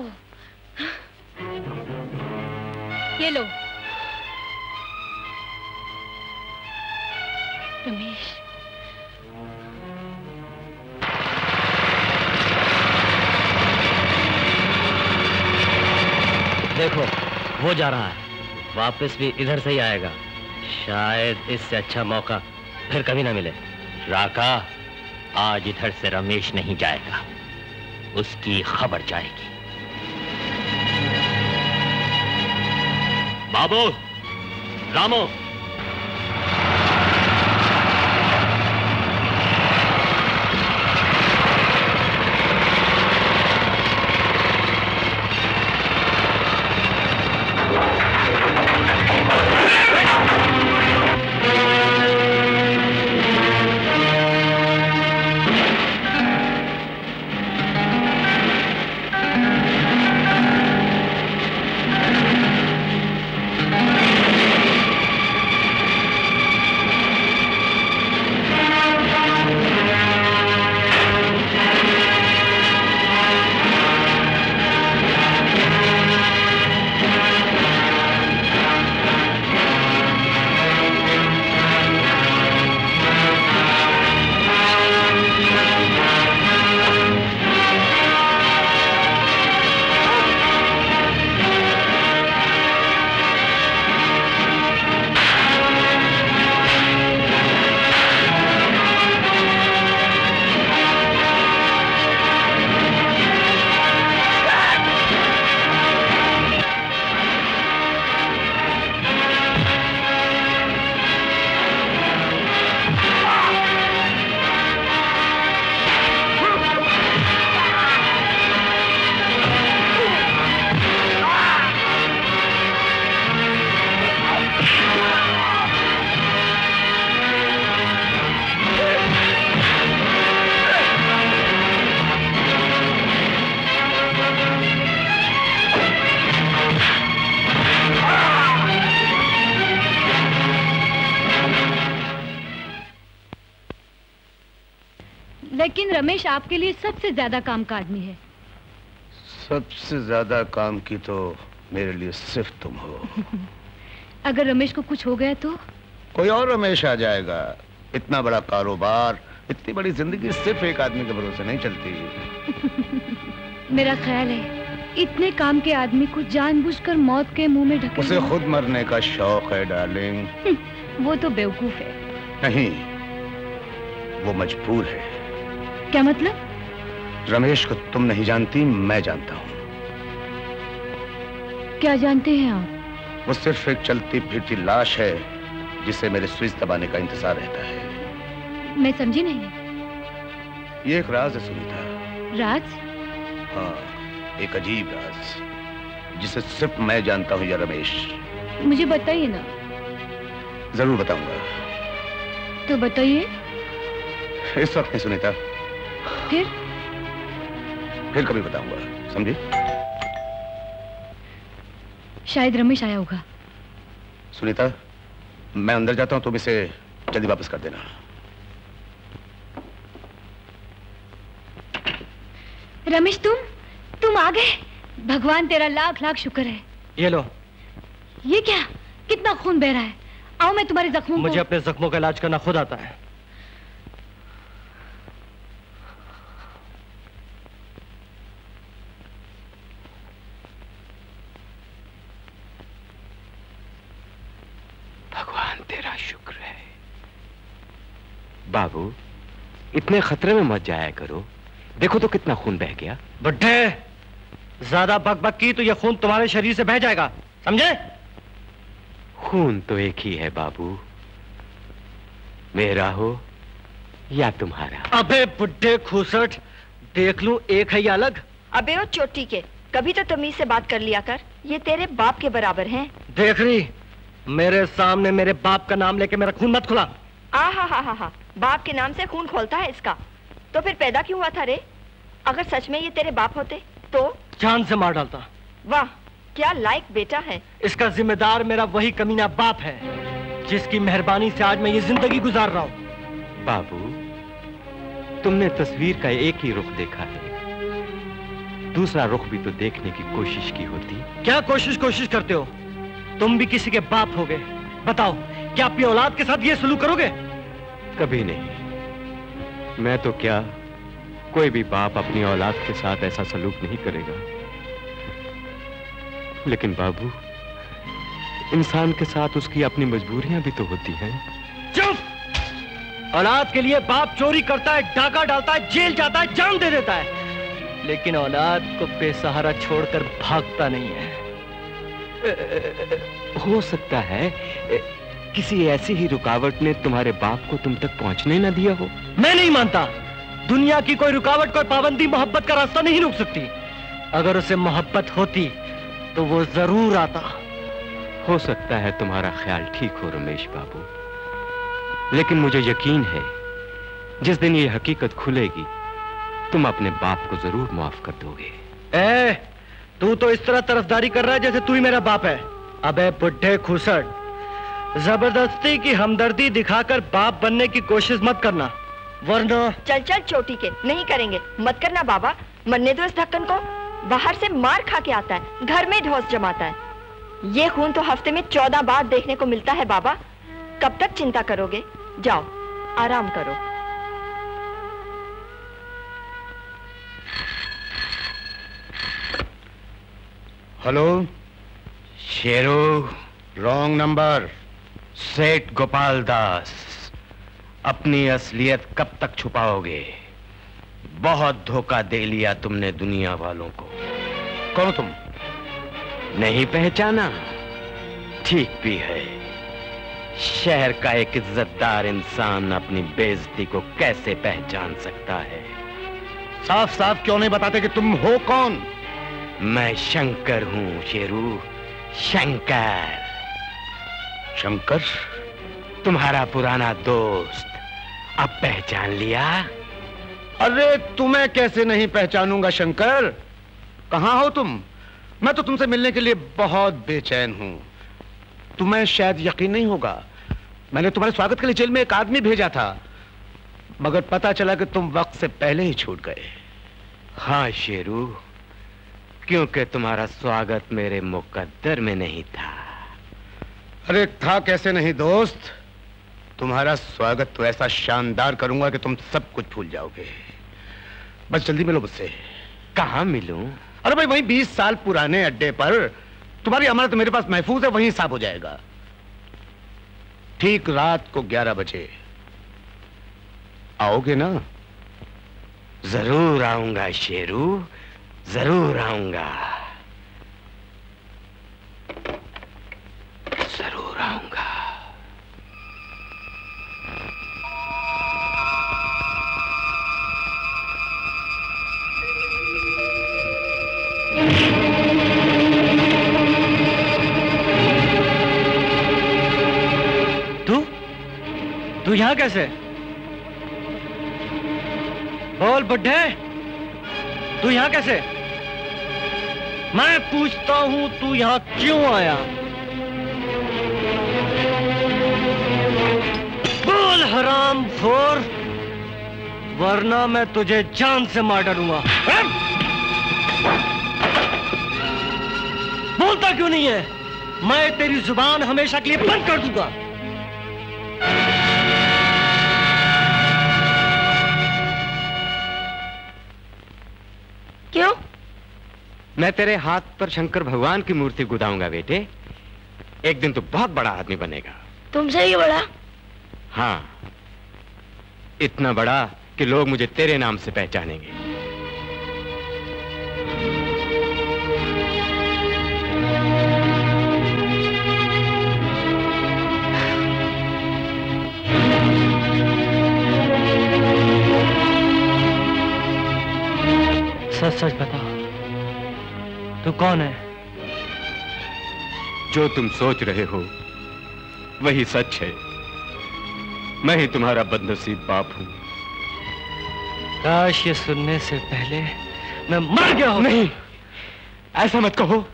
ये लो रमेश। देखो, वो जा रहा है, वापस भी इधर से ही आएगा। शायद इससे अच्छा मौका फिर कभी ना मिले। राका, आज इधर से रमेश नहीं जाएगा, उसकी खबर जाएगी। बाबू, रामो, लेकिन रमेश आपके लिए सबसे ज्यादा काम का आदमी है। सबसे ज्यादा काम की तो मेरे लिए सिर्फ तुम हो। अगर रमेश को कुछ हो गया तो? कोई और रमेश आ जाएगा। इतना बड़ा कारोबार, इतनी बड़ी जिंदगी सिर्फ एक आदमी के भरोसे नहीं चलती। मेरा ख्याल है इतने काम के आदमी को जानबूझकर मौत के मुंह में ढकेल उसे खुद मरने का शौक है डार्लिंग। वो तो बेवकूफ है। नहीं, वो मजबूर है। क्या मतलब? रमेश को तुम नहीं जानती, मैं जानता हूँ। क्या जानते हैं आप? वो सिर्फ एक चलती फिरती लाश है जिसे मेरे स्विच दबाने का इंतजार रहता है। मैं समझी नहीं। ये एक राज है सुनीता। राज? हाँ, एक अजीब राज जिसे सिर्फ मैं जानता हूँ या रमेश। मुझे बताइए ना। जरूर बताऊंगा। तो बताइए। इस वक्त नहीं सुनीता, फिर? फिर कभी बताऊंगा, समझी? शायद रमेश आया होगा। सुनीता, मैं अंदर जाता हूँ, तुम इसे जल्दी वापस कर देना। रमेश, तुम तुम आ गए। भगवान तेरा लाख लाख शुक्र है। ये लो। ये क्या? कितना खून बह रहा है। आओ मैं तुम्हारे जख्मों को। मुझे अपने जख्मों का इलाज करना खुद आता है। भगवान तेरा शुक्र है। बाबू, इतने खतरे में मत जाया करो। देखो तो कितना खून बह गया। बुड्ढे, ज्यादा बकबक की तो ये खून तुम्हारे शरीर से बह जाएगा, समझे? खून तो एक ही है बाबू, मेरा हो या तुम्हारा। अबे बुड्ढे खूसट, देख लूं एक है या अलग? अबे ओ चोटी के, कभी तो तमीज से बात कर लिया कर। ये तेरे बाप के बराबर हैं। देख रही, मेरे सामने मेरे बाप का नाम लेके मेरा खून मत खुला। आ हा हा हा हा, बाप के नाम से खून खोलता है इसका। तो फिर पैदा क्यों हुआ था रे? अगर सच में ये तेरे बाप होते तो जान से मार डालता। वाह, क्या लायक बेटा है। इसका जिम्मेदार मेरा वही कमीना बाप है जिसकी मेहरबानी से आज मैं ये जिंदगी गुजार रहा हूँ। बाबू, तुमने तस्वीर का एक ही रुख देखा है, दूसरा रुख भी तो देखने की कोशिश की होती। क्या कोशिश कोशिश करते हो? तुम भी किसी के बाप होगे। बताओ, क्या अपनी औलाद के साथ ये सलूक करोगे? कभी नहीं। मैं तो क्या, कोई भी बाप अपनी औलाद के साथ ऐसा सलूक नहीं करेगा। लेकिन बाबू, इंसान के साथ उसकी अपनी मजबूरियां भी तो होती हैं। चुप! औलाद के लिए बाप चोरी करता है, डाका डालता है, जेल जाता है, जान दे देता है, लेकिन औलाद को बेसहारा छोड़कर भागता नहीं है। हो सकता है किसी ऐसी ही रुकावट ने तुम्हारे बाप को तुम तक पहुंचने न दिया हो। मैं नहीं मानता। दुनिया की कोई रुकावट, कोई पाबंदी मोहब्बत का रास्ता नहीं रोक सकती। अगर उसे मोहब्बत होती तो वो जरूर आता। हो सकता है तुम्हारा ख्याल ठीक हो रमेश बाबू, लेकिन मुझे यकीन है जिस दिन ये हकीकत खुलेगी तुम अपने बाप को जरूर माफ कर दोगे। ए, तू तो इस तरह तरफदारी कर रहा है जैसे तू ही मेरा बाप है। अबे बुड्ढे खूसट, जबरदस्ती की हमदर्दी दिखाकर बाप बनने की कोशिश मत करना, वरना। चल चल चोटी के, नहीं करेंगे। मत करना बाबा, मरने दो इस ढक्कन को। बाहर से मार खा के आता है, घर में ढोस जमाता है। ये खून तो हफ्ते में चौदह बार देखने को मिलता है बाबा। कब तक चिंता करोगे? जाओ आराम करो। Hello Sheru. Wrong number. Seth Gopal दास, अपनी असलियत कब तक छुपाओगे? बहुत धोखा दे लिया तुमने दुनिया वालों को। कौन हो तुम? नहीं पहचाना? ठीक भी है। शहर का एक इज्जतदार इंसान अपनी बेइज्जती को कैसे पहचान सकता है? साफ साफ क्यों नहीं बताते कि तुम हो कौन? मैं शंकर हूं शेरू, शंकर। शंकर? तुम्हारा पुराना दोस्त। अब पहचान लिया? अरे तुम्हें कैसे नहीं पहचानूंगा शंकर? कहां हो तुम? मैं तो तुमसे मिलने के लिए बहुत बेचैन हूं। तुम्हें शायद यकीन नहीं होगा, मैंने तुम्हारे स्वागत के लिए जेल में एक आदमी भेजा था। मगर पता चला कि तुम वक्त से पहले ही छूट गए। हाँ शेरू, क्योंकि तुम्हारा स्वागत मेरे मुकद्दर में नहीं था। अरे था कैसे नहीं दोस्त, तुम्हारा स्वागत तो ऐसा शानदार करूंगा कि तुम सब कुछ भूल जाओगे। बस जल्दी मिलो मुझसे। कहाँ मिलूं? अरे भाई वहीं बीस साल पुराने अड्डे पर। तुम्हारी अमानत मेरे पास महफूज है, वहीं साफ हो जाएगा। ठीक रात को ग्यारह बजे आओगे ना? जरूर आऊंगा शेरू, जरूर आऊंगा, जरूर आऊंगा। तू तू यहां कैसे? बोल बुड्ढे, तू यहां कैसे? मैं पूछता हूं तू यहां क्यों आया? बोल हराम खोर, वरना मैं तुझे जान से मार डालूंगा। बोलता क्यों नहीं है? मैं तेरी जुबान हमेशा के लिए बंद कर दूंगा। क्यों? मैं तेरे हाथ पर शंकर भगवान की मूर्ति गुदाऊंगा बेटे। एक दिन तो बहुत बड़ा आदमी बनेगा। तुमसे ही बड़ा? हाँ, इतना बड़ा कि लोग मुझे तेरे नाम से पहचानेंगे। सच सच बता, तू कौन है? जो तुम सोच रहे हो वही सच है। मैं ही तुम्हारा बदनसीब बाप हूं। काश ये सुनने से पहले मैं मर गया हूं। नहीं, ऐसा मत कहो।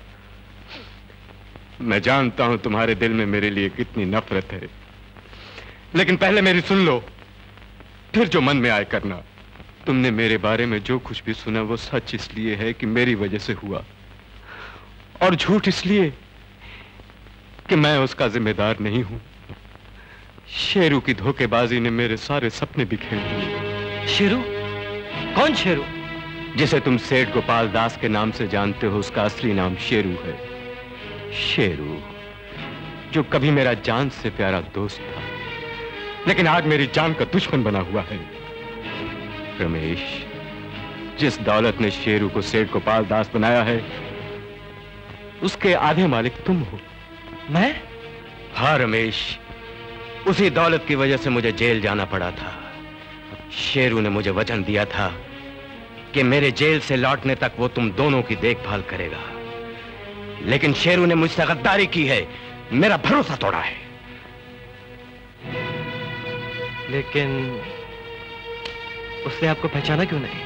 मैं जानता हूं तुम्हारे दिल में मेरे लिए कितनी नफरत है, लेकिन पहले मेरी सुन लो, फिर जो मन में आए करना। तुमने मेरे बारे में जो कुछ भी सुना वो सच इसलिए है कि मेरी वजह से हुआ, और झूठ इसलिए कि मैं उसका जिम्मेदार नहीं हूं। शेरू की धोखेबाजी ने मेरे सारे सपने बिखेर दिए। शेरू? कौन शेरू? जिसे तुम सेठ गोपाल दास के नाम से जानते हो, उसका असली नाम शेरू है। शेरू, जो कभी मेरा जान से प्यारा दोस्त था, लेकिन आज मेरी जान का दुश्मन बना हुआ है। रमेश, जिस दौलत ने शेरू को सेठ गोपाल दास बनाया है, उसके आधे मालिक तुम हो। मैं? हाँ रमेश, उसी दौलत की वजह से मुझे जेल जाना पड़ा था। शेरू ने मुझे वचन दिया था कि मेरे जेल से लौटने तक वो तुम दोनों की देखभाल करेगा, लेकिन शेरू ने मुझसे गद्दारी की है, मेरा भरोसा तोड़ा है। लेकिन उसने आपको पहचाना क्यों नहीं?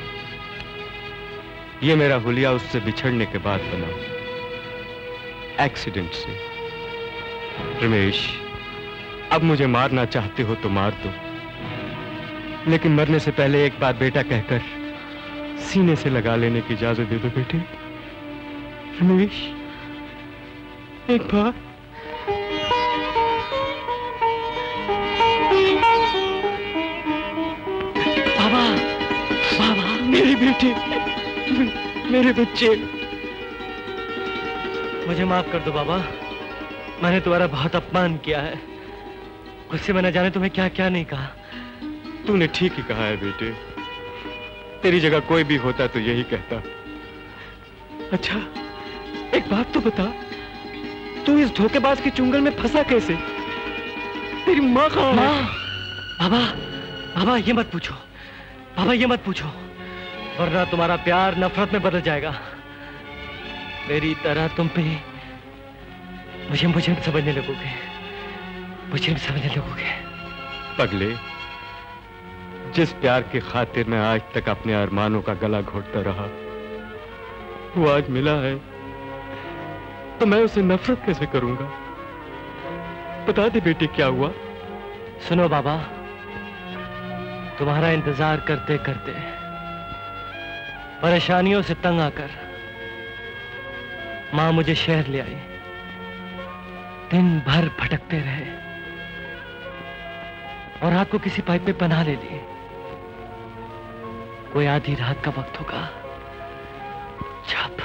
ये मेरा हुलिया उससे बिछड़ने के बाद बना, एक्सीडेंट से। रमेश, अब मुझे मारना चाहते हो तो मार दो, लेकिन मरने से पहले एक बात बेटा कहकर सीने से लगा लेने की इजाजत दे दो बेटे। रमेश, एक बार। बाबा, बाबा, मेरे बेटे, मेरे बच्चे, मुझे माफ कर दो बाबा। मैंने तुम्हारा बहुत अपमान किया है। गुस्से में न जाने तुम्हें क्या क्या नहीं कहा। तूने ठीक ही कहा है बेटे, तेरी जगह कोई भी होता तो यही कहता। अच्छा, एक बात तो बता, तू इस धोखेबाज के चुंगल में फंसा कैसे? तेरी माँ कहाँ है? बाबा, बाबा ये मत पूछो, बाबा ये मत पूछो, वरना तुम्हारा प्यार नफरत में बदल जाएगा। मेरी तरह तुम पे मुझे मुझे समझने लगोगे, मुझे समझने लगोगे। पगले, जिस प्यार की खातिर मैं आज तक अपने अरमानों का गला घोटता रहा, वो आज मिला है तो मैं उसे नफरत कैसे करूंगा? बता दे बेटे क्या हुआ? सुनो बाबा, तुम्हारा इंतजार करते करते परेशानियों से तंग आकर मां मुझे शहर ले आई। दिन भर भटकते रहे और रात को किसी पाइप में पनाह ले ली। कोई आधी रात का वक्त होगा जब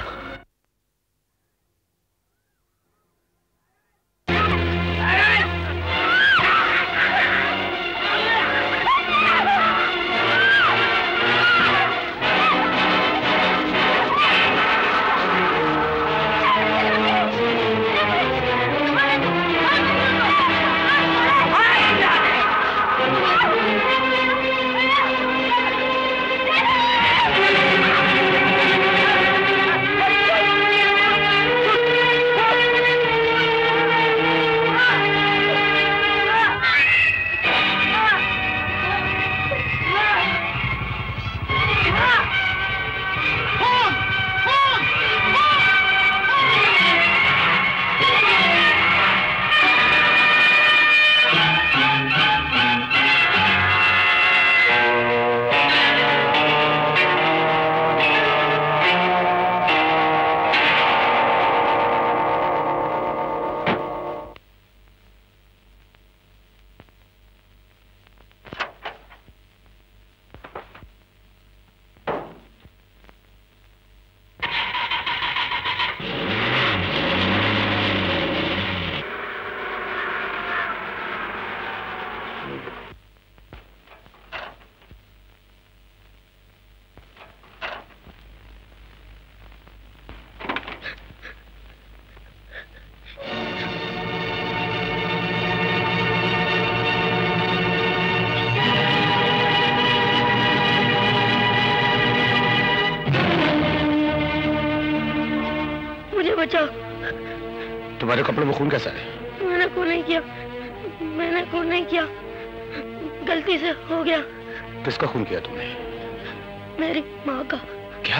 तुम्हारे कपड़े में खून कैसा है? मैंने खून नहीं किया, मैंने खून नहीं किया, गलती से हो गया। किसका खून किया तुमने? मेरी माँ का। क्या?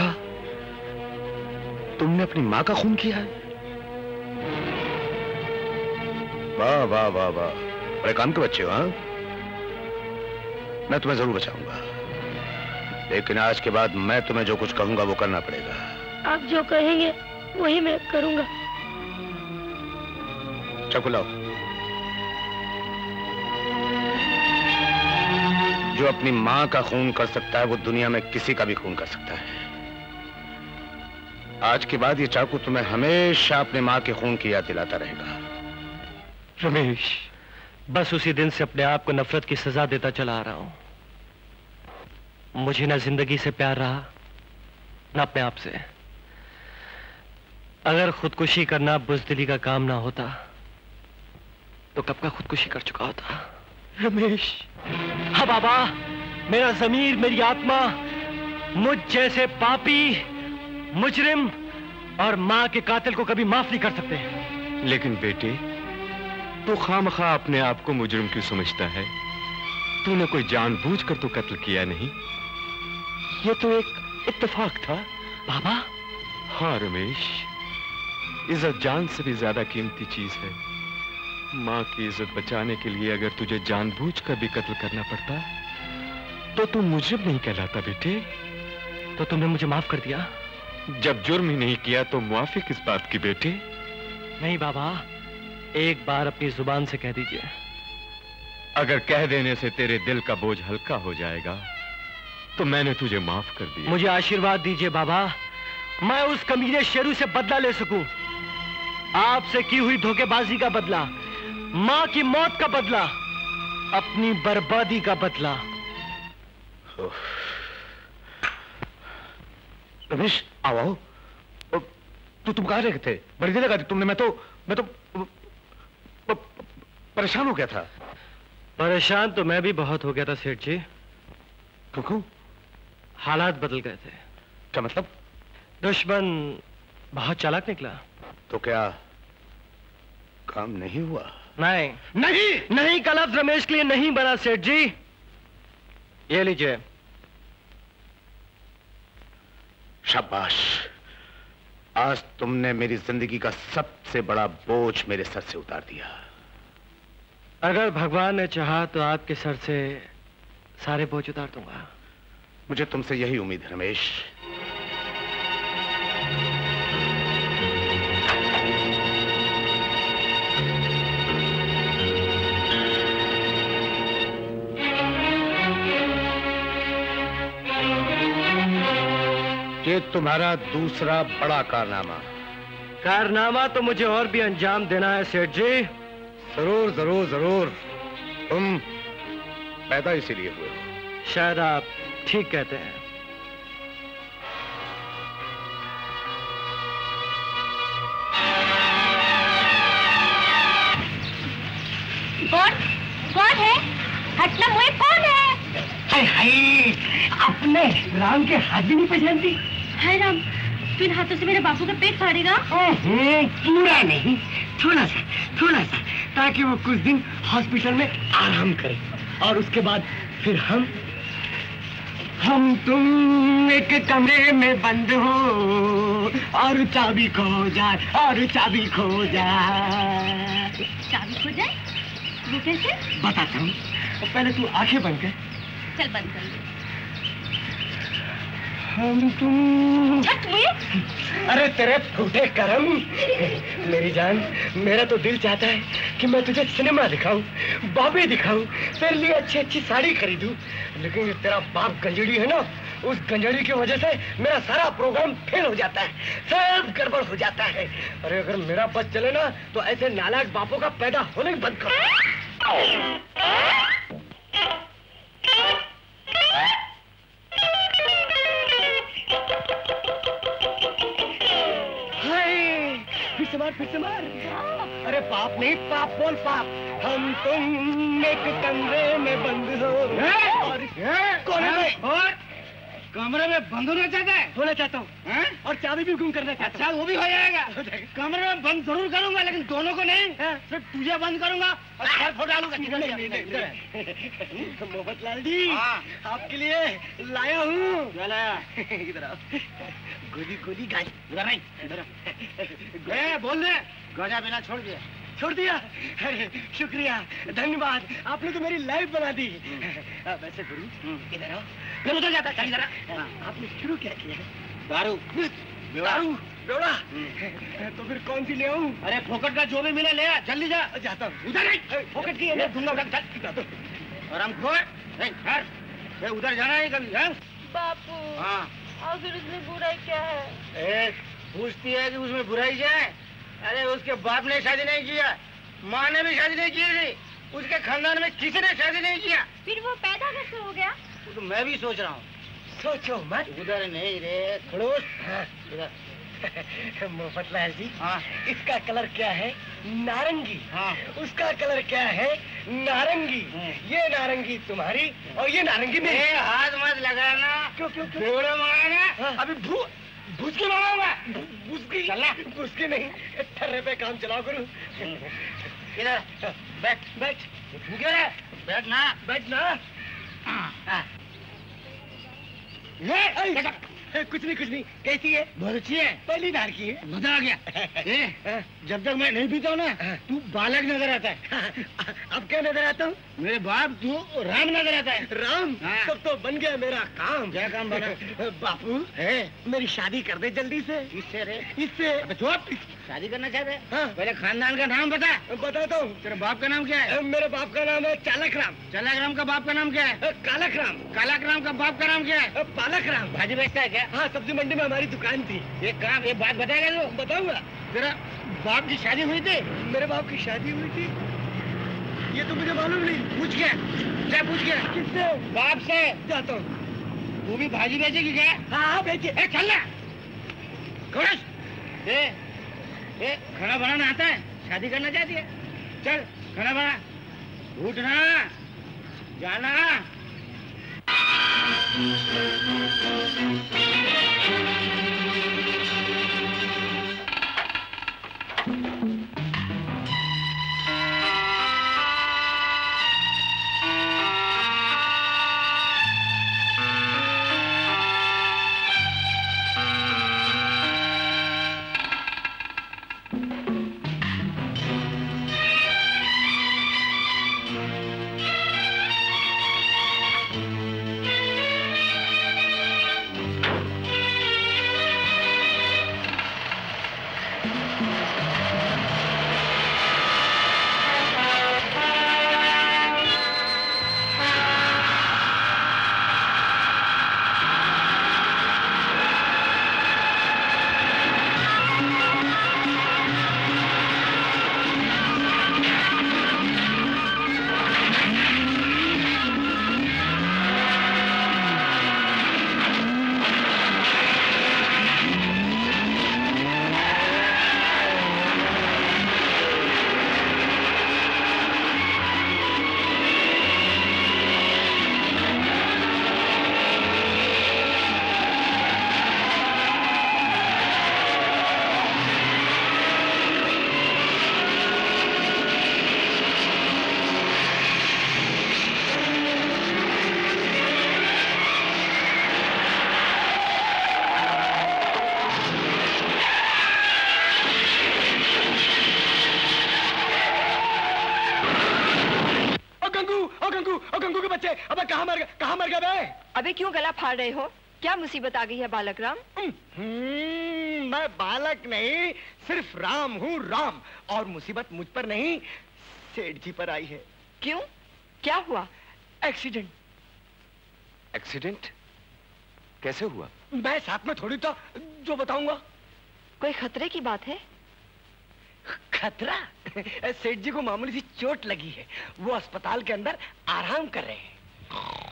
तुमने अपनी माँ का खून किया है? वाह वाह वाह वाह, बड़े काम के बच्चे हो। हाँ, मैं तुम्हें जरूर बचाऊंगा, लेकिन आज के बाद मैं तुम्हें जो कुछ कहूंगा वो करना पड़ेगा। आप जो कहेंगे वही मैं करूंगा। चाकू लाओ। जो अपनी मां का खून कर सकता है वो दुनिया में किसी का भी खून कर सकता है। आज के बाद ये चाकू तुम्हें हमेशा अपने मां के खून की याद दिलाता रहेगा। रमेश, बस उसी दिन से अपने आप को नफरत की सजा देता चला आ रहा हूं। मुझे ना जिंदगी से प्यार रहा ना अपने आप से। अगर खुदकुशी करना बुज़दिली का काम ना होता तो कब का खुदकुशी कर चुका होता। रमेश, हाँ बाबा, मेरा ज़मीर, मेरी आत्मा मुझ जैसे पापी, मुजरिम और मां के कातिल को कभी माफ नहीं कर सकते। लेकिन बेटे, तू खामखा अपने आप को मुजरिम क्यों समझता है? तूने कोई जानबूझकर तो कत्ल किया नहीं, ये तो एक इत्तेफाक था। बाबा? हाँ रमेश, इज्जत जान से भी ज्यादा कीमती चीज है। माँ की इज्जत बचाने के लिए अगर तुझे जानबूझकर भी कत्ल करना पड़ता तो तू मुजरिम नहीं कहलाता बेटे। तो तुमने मुझे माफ कर दिया? जब जुर्म ही नहीं किया तो मुआफी किस बात की बेटे? नहीं बाबा, एक बार अपनी जुबान से कह दीजिए। अगर कह देने से तेरे दिल का बोझ हल्का हो जाएगा तो मैंने तुझे माफ कर दिया। मुझे आशीर्वाद दीजिए बाबा, मैं उस कमीने शेरू से बदला ले सकूं। आपसे की हुई धोखेबाजी का बदला, मां की मौत का बदला, अपनी बर्बादी का बदला। रमेश, आओ आओ। तू तुम कहाँ रहे थे? बड़ी देर लगा दी तुमने। मैं तो मैं तो परेशान हो गया था। परेशान तो मैं भी बहुत हो गया था सेठ जी। क्यों? हालात बदल गए थे। क्या मतलब? दुश्मन बहुत चालाक निकला। तो क्या काम नहीं हुआ? नहीं नहीं नहीं, का लफ्ज रमेश के लिए नहीं बना सेठ जी। ये लीजिए। शाबाश, आज तुमने मेरी जिंदगी का सबसे बड़ा बोझ मेरे सर से उतार दिया। अगर भगवान ने चाहा तो आपके सर से सारे बोझ उतार दूंगा। मुझे तुमसे यही उम्मीद है रमेश। ये तुम्हारा दूसरा बड़ा कारनामा। कारनामा तो मुझे और भी अंजाम देना है सेठ जी। जरूर जरूर जरूर। तुम पैदा इसीलिए हुए हो। शायद आप ठीक कहते हैं। कौन कौन है? हटना मुझे कौन है? हाय हाय, अपने राम के हाथ भी नहीं पहचानती। हाय राम, तू इन हाथों से मेरे बापू का पेट फाड़ेगा? पूरा नहीं, थोड़ा सा थोड़ा सा, ताकि वो कुछ दिन हॉस्पिटल में आराम करे और उसके बाद फिर हम हम तुम एक कमरे में बंद हो और चाबी खो जाए और चाबी खो जाए। चाबी खो जाए? वो कैसे? बताता हूँ, पहले तू आंखें बंद कर। चल बंद कर ले। हम तुम छठ अरे तेरे फूटे करम। मेरी जान, मेरा तो दिल चाहता है कि मैं तुझे सिनेमा दिखाऊं, बॉबी दिखाऊं, तेरे लिए अच्छी अच्छी साड़ी खरीदूं, लेकिन ये तेरा बाप गंजड़ी है ना, उस गंजड़ी की वजह से मेरा सारा प्रोग्राम फेल हो जाता है, सब गड़बड़ हो जाता है। अरे अगर मेरा बस चले ना तो ऐसे नालायक बापों का पैदा होने बंद कर। फिर से मार, फिर से मार। अरे पाप नहीं, पाप बोल पाप। हम तुम एक कमरे में बंद हो और कौन है? और कमरे में बंद होना चाहता है? होना चाहता हूँ और चाबी भी गुम करना चाहता हूँ। अच्छा, वो भी हो जाएगा। कमरे में बंद जरूर करूंगा, लेकिन दोनों को नहीं, सिर्फ तुझे बंद करूंगा और घर फोड़ डालूंगा। मोहम्मद लाल जी, आपके लिए लाया हूँ। क्या लाया? इधर आओ। गोली गोली गाली। इधर नहीं, इधर बोल दे। गाजा बिना छोड़ दिया। छोड़ दिया? अरे शुक्रिया, धन्यवाद, आपने तो मेरी लाइफ बना दी। वैसे गुरु, इधर आओ। मैं उधर जाता, चल इधर। आपने शुरू क्या किया? दारू। दारू बेवड़ा। तो फिर कौन सी ले आऊं? अरे फोकट का जो भी मिले ले आ, जल्दी जा। जाता हूँ। उधर नहीं, फोकट की मैं दूंगा। और हम खोए उधर जाना है कभी? बापू, हाँ, आखिर उसमें बुराई क्या है? ए, पूछती है कि उसमें बुराई क्या है? अरे उसके बाप ने शादी नहीं किया, माँ ने भी शादी नहीं की थी, उसके खानदान में किसी ने शादी नहीं किया। फिर वो पैदा कैसे हो गया? वो तो मैं भी सोच रहा हूँ। सोचो मत। उधर नहीं रे खड़ूस, इधर। मोहम्मद लाल जी, हाँ, इसका कलर क्या है? नारंगी। हाँ, उसका कलर क्या है? नारंगी। ये नारंगी तुम्हारी और ये नारंगी मेरी। हाथ मत लगाना। क्यों क्यों क्यों? बेवड़ा मांगा। अभी भू भूसकी मांगा। भूसकी? चलना। भूसकी नहीं, ठर्रे पे काम चलाओ गुरु। इधर बैठ बैठ। बैठ ना, बैठ ना। ये कुछ नहीं कुछ नहीं। कैसी है? बहुत अच्छी है। पहली नार की है। मजा आ गया। ए, जब तक मैं नहीं पीता हूँ ना, तू बालक नजर आता है। अब क्या नजर आता हूँ? मेरे बाप तू राम नजर आता है। राम? तब तो बन गया मेरा काम। क्या काम बना? बापू है, मेरी शादी कर दे जल्दी से। इससे रे? इससे। चुप। शादी करना चाहते हैं? हाँ। पहले खानदान का नाम बता। बताता हूँ। तेरे बाप का नाम क्या है? मेरे बाप का नाम है चालक राम। चालक राम का बाप का नाम क्या है? कालक राम। कालक राम का बाप का नाम क्या है? पालक राम। भाजी बेचता है क्या? हाँ, सब्जी मंडी में हमारी दुकान थी। ये काम, ये बात बताएगा तू? बताऊंगा। तेरा बाप की शादी हुई थी? मेरे बाप की शादी हुई थी, ये तो मुझे मालूम नहीं। पूछ गया? क्या पूछ गया? किससे? बाप से। जाता हूँ। वो भी भाजी बेचेगी क्या? हाँ हाँ बेचे। चल ना। ए, ए, खाना बनाना आता है? शादी करना चाहती है? चल खाना बना। उठना, जाना। ओ गंगू, ओ गंगू के बच्चे, अबे कहाँ मर गए, कहाँ मर गए बे? अबे क्यों गला फाड़ रहे हो? क्या मुसीबत आ गई है बालक राम? हम्म, मैं बालक नहीं, सिर्फ राम हूँ, राम। और मुसीबत मुझ पर नहीं, सेठ जी पर आई है। क्यों? क्या हुआ? एक्सीडेंट। एक्सीडेंट? कैसे हुआ? मैं साथ में थोड़ी था, जो बताऊंगा। कोई खतरे की बात है? खतरा? सेठ जी को मामूली सी चोट लगी है, वो अस्पताल के अंदर आराम कर रहे हैं।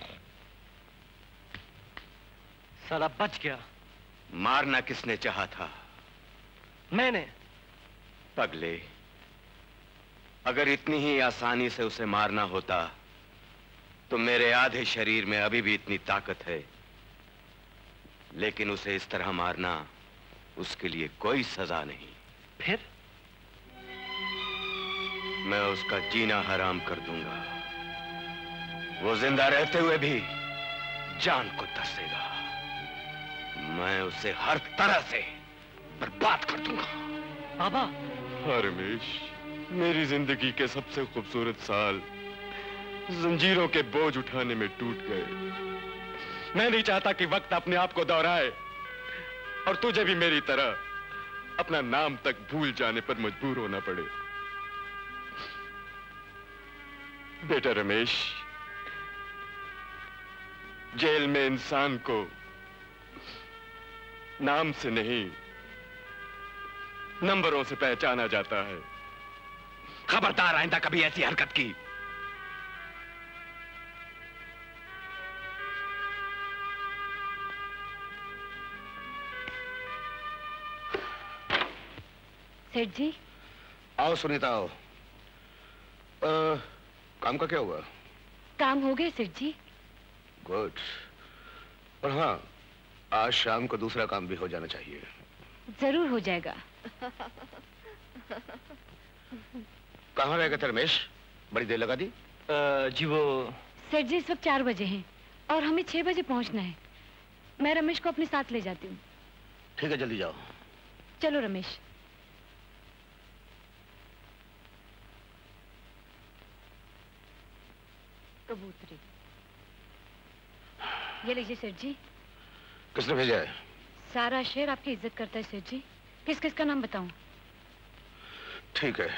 साला बच गया। मारना किसने चाहा था? मैंने। पगले, अगर इतनी ही आसानी से उसे मारना होता तो मेरे आधे शरीर में अभी भी इतनी ताकत है, लेकिन उसे इस तरह मारना उसके लिए कोई सजा नहीं। फिर? मैं उसका जीना हराम कर दूंगा। वो जिंदा रहते हुए भी जान को तरसेगा। मैं उसे हर तरह से बर्बाद कर दूंगा। बाबा। हाँ रमेश, मेरी जिंदगी के सबसे खूबसूरत साल जंजीरों के बोझ उठाने में टूट गए। मैं नहीं चाहता कि वक्त अपने आप को दोहराए और तुझे भी मेरी तरह अपना नाम तक भूल जाने पर मजबूर होना पड़े। बेटा रमेश, जेल में इंसान को नाम से नहीं, नंबरों से पहचाना जाता है। खबरदार आइंदा कभी ऐसी हरकत की। सेठ जी। आओ सुनीता, आओ। आ, काम का क्या हुआ? काम हो गया सेठ जी। गुड। और हाँ, आज शाम को दूसरा काम भी हो जाना चाहिए। जरूर हो जाएगा। कहाँ रह गए थे रमेश? बड़ी देर लगा दी। आ, जी वो सेठ जी इस वक्त चार बजे हैं और हमें छह बजे पहुंचना है। मैं रमेश को अपने साथ ले जाती हूँ। ठीक है, जल्दी जाओ। चलो रमेश। कबूतरी। ये लीजिए सेठ जी। किसने भेजा है? सारा शहर आपकी इज्जत करता है सेठ जी। किस किस का नाम बताऊं? ठीक है,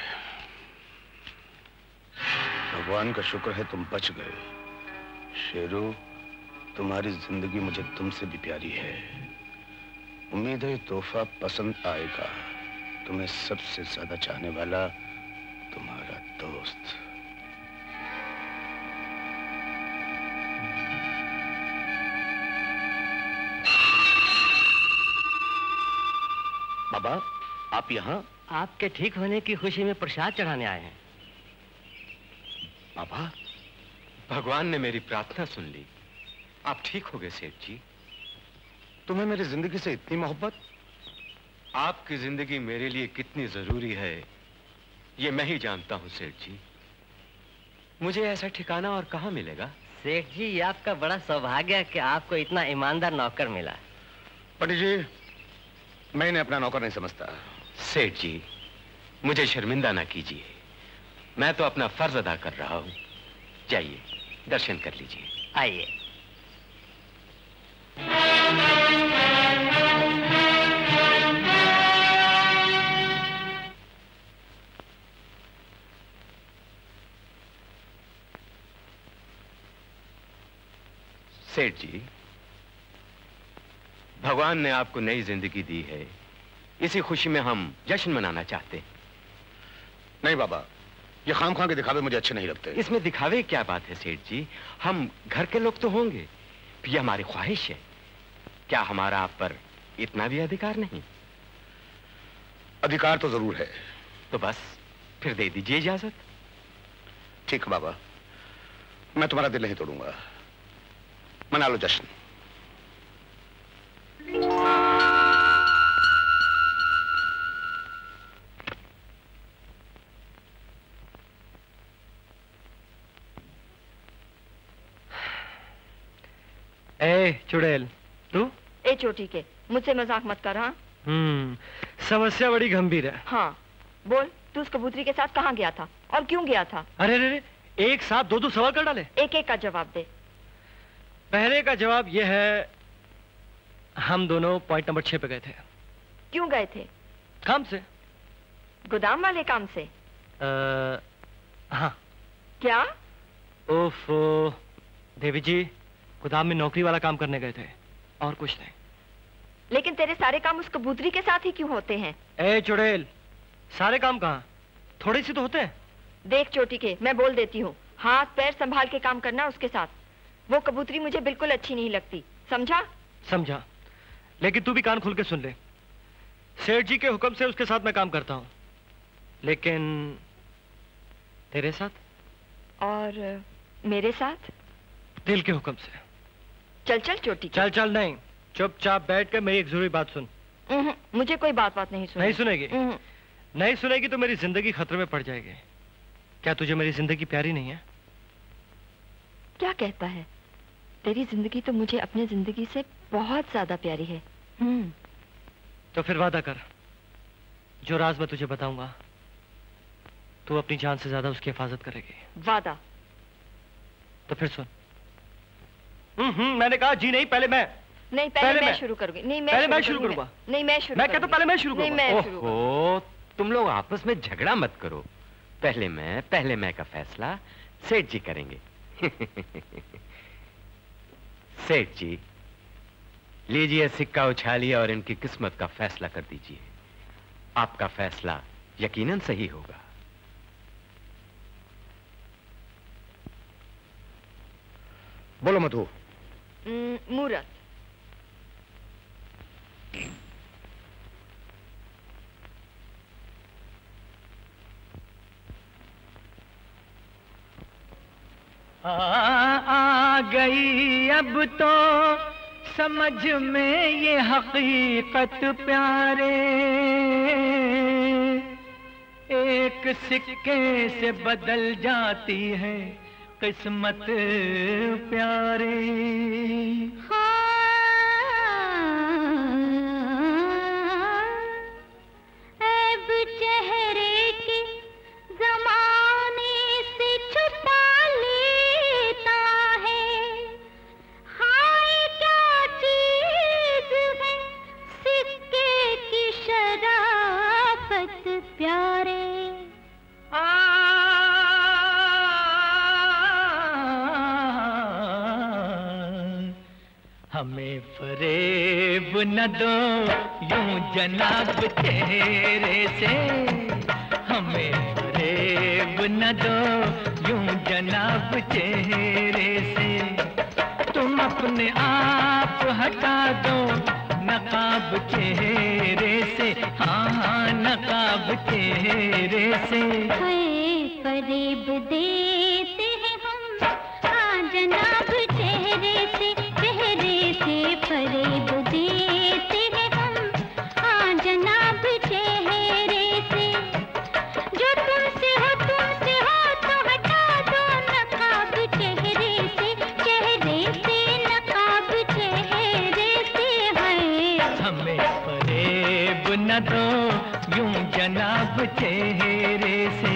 भगवान का शुक्र है तुम बच गए। शेरू, तुम्हारी जिंदगी मुझे तुमसे भी प्यारी है। उम्मीद है तोहफा पसंद आएगा। तुम्हें सबसे ज्यादा चाहने वाला तुम्हारा दोस्त। बाबा, आप यहाँ? आपके ठीक होने की खुशी में प्रसाद चढ़ाने आए हैं। बाबा, भगवान ने मेरी प्रार्थना सुन ली। आप ठीक हो गए सेठ जी। तुम्हें मेरी जिंदगी से इतनी मोहब्बत? आपकी जिंदगी मेरे लिए कितनी जरूरी है ये मैं ही जानता हूँ सेठ जी। मुझे ऐसा ठिकाना और कहाँ मिलेगा? सेठ जी, ये आपका बड़ा सौभाग्य है कि आपको इतना ईमानदार नौकर मिला। पंडित जी, मैं इन्हें अपना नौकर नहीं समझता। सेठ जी, मुझे शर्मिंदा ना कीजिए। मैं तो अपना फर्ज अदा कर रहा हूँ। जाइए, दर्शन कर लीजिए। आइए। सेठ जी, भगवान ने आपको नई जिंदगी दी है। इसी खुशी में हम जश्न मनाना चाहते हैं। नहीं बाबा, ये खामखा के दिखावे मुझे अच्छे नहीं लगते। इसमें दिखावे क्या बात है सेठ जी? हम घर के लोग तो होंगे, ये हमारी ख्वाहिश है। क्या हमारा आप पर इतना भी अधिकार नहीं? अधिकार तो जरूर है। तो बस फिर दे दीजिए इजाजत। ठीक है बाबा, मैं तुम्हारा दिल नहीं तोड़ूंगा। मना लो जश्न। ए चुड़ैल, तू? ए चोटी के, मुझसे मजाक मत कर। हाँ? हम्म, समस्या बड़ी गंभीर है। हाँ, बोल, तू उस कबूतरी के साथ कहाँ गया था और क्यों गया था? अरे अरे, एक साथ दो दो सवाल कर डाले? एक एक का जवाब दे। पहले का जवाब यह है, हम दोनों पॉइंट नंबर छह पे गए थे। क्यों गए थे? काम से। गोदाम वाले काम से? आ, हाँ। क्या? उफ, देवी जी, गोदाम में नौकरी वाला काम करने गए थे, और कुछ नहीं। लेकिन तेरे सारे काम उस कबूतरी के साथ ही क्यों होते हैं? ए चुड़ैल, सारे काम कहाँ, थोड़े से तो होते हैं। देख चोटी के, मैं बोल देती हूँ, हाथ पैर संभाल के काम करना उसके साथ। वो कबूतरी मुझे बिल्कुल अच्छी नहीं लगती, समझा? समझा, लेकिन तू भी कान खोल के सुन ले। सेठ जी के हुक्म से उसके साथ मैं काम करता हूँ, लेकिन तेरे साथ? और मेरे साथ? दिल के हुक्म से। चल चल चोटी। चल चल नहीं, चुपचाप बैठ कर मेरी एक जरूरी बात सुन। मुझे कोई बात बात नहीं सुनेगी। नहीं सुनेगी? नहीं सुनेगी तो मेरी जिंदगी खतरे में पड़ जाएगी। क्या तुझे मेरी जिंदगी प्यारी नहीं है? क्या कहता है? तेरी जिंदगी तो मुझे अपनी जिंदगी से बहुत ज्यादा प्यारी है। हम्म। तो फिर वादा कर, जो राज मैं तुझे बताऊंगा तू अपनी जान से ज्यादा उसकी हिफाजत करेगी। वादा? तो फिर सुन। हम्म हम्म मैंने कहा जी नहीं, पहले मैं। नहीं, पहले, पहले मैं, मैं शुरू करूंगी। नहीं, मैं पहले मैं शुरू करूंगा। नहीं, मैं शुरू मैं कहता पहले मैं शुरू करूंगा। ओहो, तुम लोग आपस में झगड़ा मत करो। पहले मैं, पहले मैं का फैसला सेठ जी करेंगे। सेठ जी, लीजिए सिक्का उछालिए और इनकी किस्मत का फैसला कर दीजिए। आपका फैसला यकीनन सही होगा। बोलो मधु। मूरत। आ, आ गई अब तो समझ में ये हकीकत प्यारे, एक सिक्के से बदल जाती है किस्मत प्यारे। ऐब चेहरे के ज़माने से छुपा लेता है, हाय क्या चीज़ है सिक्के की शराफत प्यारे। हमें फरेब न दो यूं जनाब चेहरे से, हमें फरेब न दो यूं जनाब चेहरे से। तुम अपने आप हटा दो नकाब चेहरे से, हाँ हाँ नकाब चेहरे से। फरेब देते हैं हम हाँ जनाब चेहरे से, चेहरे से फरेब देते हैं हम हाँ जनाब चेहरे से। जो तुमसे हो तुमसे हो तो हटा दो नकाब चेहरे से, चेहरे से नकाब चेहरे से है। हमें फरेब न दो यूं जनाब चेहरे से।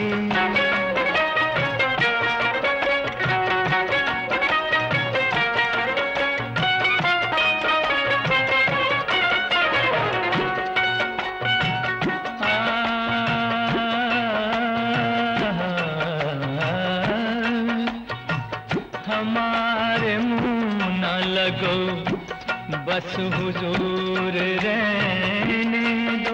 हमारे मुंह न लगो बस हुजूर रहने दो,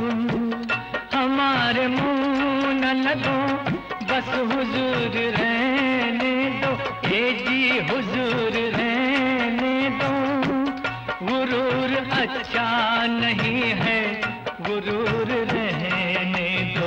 हमारे मुंह न लगो बस हुजूर रहने दो, ए जी हुजूर रहने दो। गुरूर अच्छा नहीं है, गुरूर रहने दो।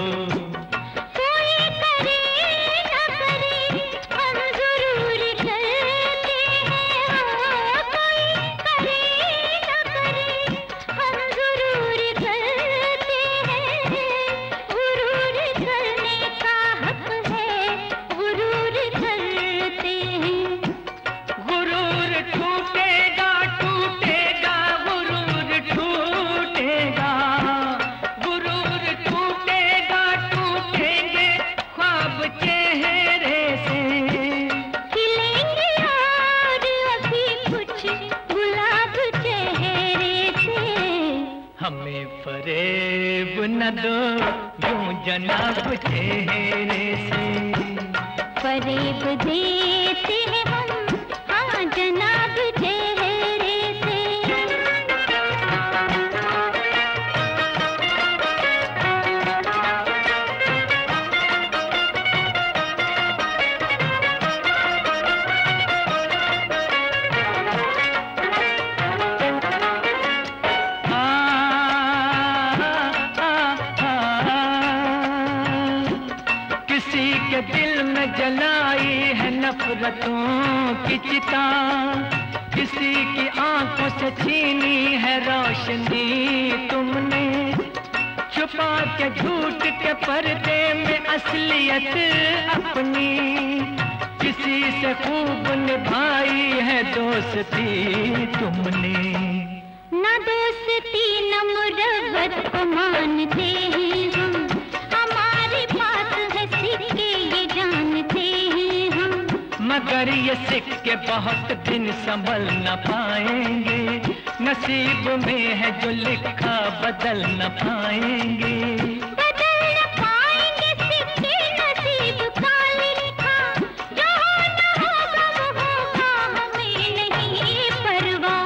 गुरूर न दो यूं जनाब चेहरे से। फरेब देते हैं हम हाँ जनाब चेहरे से। जलाई है नफरतों की चिता, किसी की आंखों से छीनी है रोशनी तुमने, छुपा के झूठ के पर्दे में असलियत अपनी, किसी से खूब निभाई है दोस्ती तुमने। ना दोस्ती न मुरव्वत को मानते हैं हम, हमारे पास है सिक्के ये जानते हैं हम, मगर ये सिक्के बहुत दिन संभल न पाएंगे, नसीब में है जो लिखा बदल न पाएंगे। बदल न पाएंगे सिक्के नसीब का लिखा, जो होना होगा वो होगा हमें नहीं परवाह।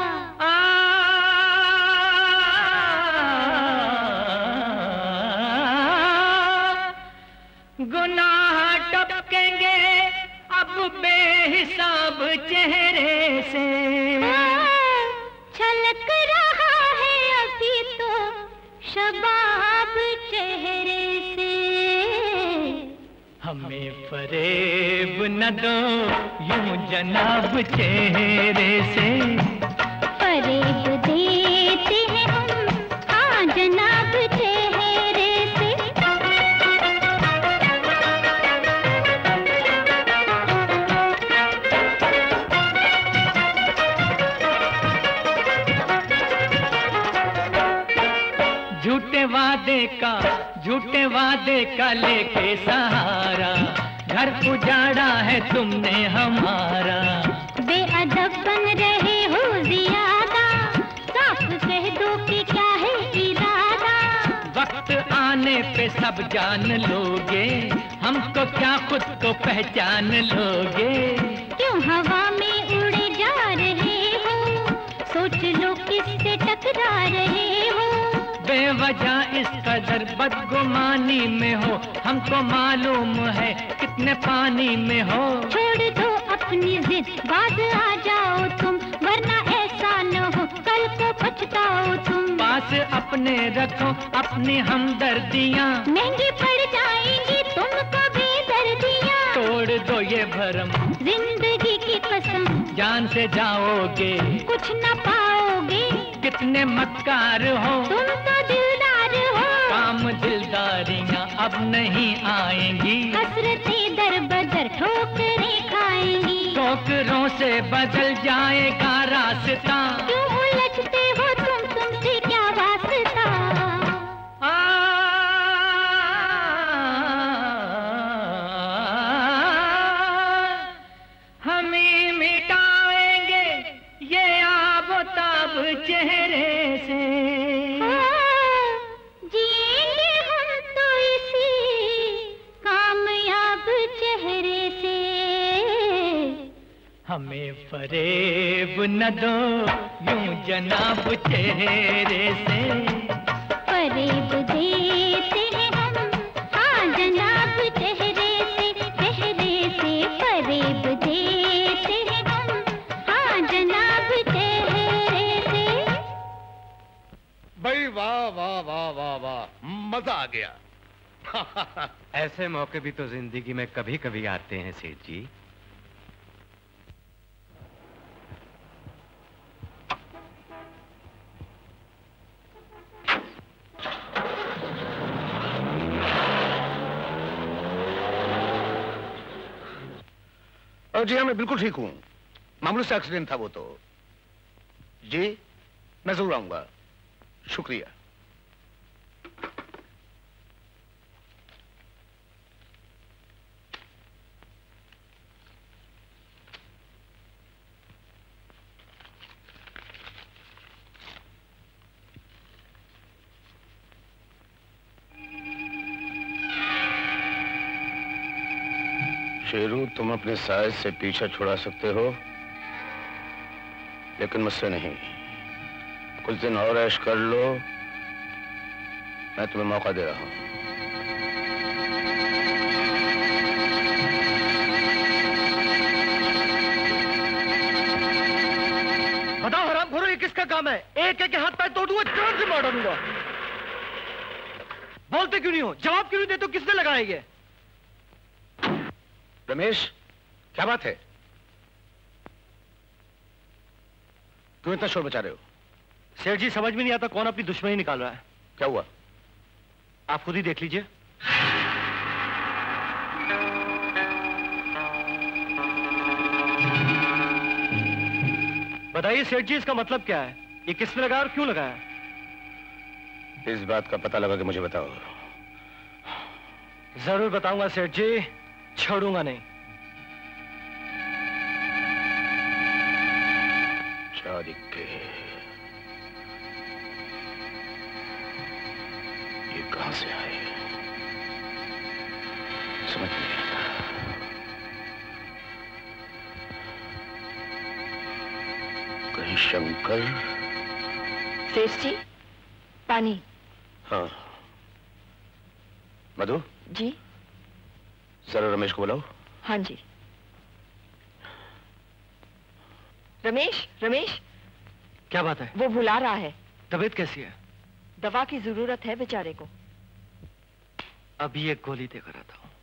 गुनाह टपकेंगे अब बेहिसाब चेहरे से, छलक रहा है अभी तो शबाब चेहरे से। हमें फरेब न दो यूं जनाब चेहरे से। फरेब देते हैं हम हाँ जनाब चेहरे से। झूठे वादे का झूठे वादे का लेके सहारा, घर उजाड़ा है तुमने हमारा। बेअदब बन रहे हो ज्यादा, साफ कह दो कि क्या है इरादा। वक्त आने पे सब जान लोगे, हमको क्या खुद को पहचान लोगे। क्यों हवा में उड़े जा रहे हो, सोच लो किससे टकरा रहे हो। बेवजह इस कदर बदगुमानी में हो, हमको मालूम है कितने पानी में हो। छोड़ दो अपनी जिद बाज आ जाओ तुम, वरना ऐसा न हो कल को पछताओ तुम। पास अपने रखो अपनी हमदर्दियाँ, महंगी पड़ जाएंगी तुमको बेदर्दियाँ। तोड़ दो ये भरम जिंदगी की कसम, जान से जाओगे कुछ न पाओगे। कितने मक्कार हो तुम तो दिलदार हो, काम दिलदारियाँ अब नहीं आएंगी। हसरतें दर बदर ठोकरें खाएंगी, ठोकरों से बदल जाएगा रास्ता। क्यों उलझते हो तुम, तुमसे क्या वास्ता। हम ही मिटाएंगे ये आबोताब चेहरे से। जिएंगे हम तो इसी कामयाब चेहरे से। हमें फरेब न दो यूं जनाब चेहरे से। फरेब देते हैं हम हाँ जनाब चेहरे से, चेहरे से फरेब देते हैं हम हाँ जनाब चेहरे से। भाई वाह वाह वाह वाह वाह, मजा आ गया। ऐसे मौके भी तो जिंदगी में कभी कभी आते हैं सेठ जी। जी हाँ, मैं बिल्कुल ठीक हूँ। मामूली सा एक्सीडेंट था वो तो। जी मैं जरूर आऊंगा, शुक्रिया। शेरू, तुम अपने साइज से पीछा छुड़ा सकते हो, लेकिन मुझसे नहीं। कुछ दिन और ऐश कर लो, मैं तुम्हें मौका दे रहा हूं। बताओ हरामखोरों, ये किसका काम है? एक एक हाथ पैर तोड़ दूंगा, जान से मार डालूंगा। बोलते क्यों नहीं हो? जवाब क्यों नहीं देते? किसने लगाया ये? रमेश, क्या बात है? क्यों इतना शोर मचा रहे हो? सेठ जी, समझ में नहीं आता कौन अपनी दुश्मनी निकाल रहा है। क्या हुआ? आप खुद ही देख लीजिए। बताइए सेठ जी, इसका मतलब क्या है? ये किसने लगाया और क्यों लगाया? इस बात का पता लगा के मुझे बताओ। जरूर बताऊंगा सेठ जी, छोड़ूंगा नहीं। चाणक्य, ये कहां से आए समझ नहीं आता। कहीं शंकर? सेठ जी, पानी। हाँ मधु जी। जरा रमेश को बुलाओ। हाँ जी। रमेश, रमेश। क्या बात है? वो भुला रहा है। तबीयत कैसी है? दवा की जरूरत है बेचारे को। अभी एक गोली देकर आता हूं।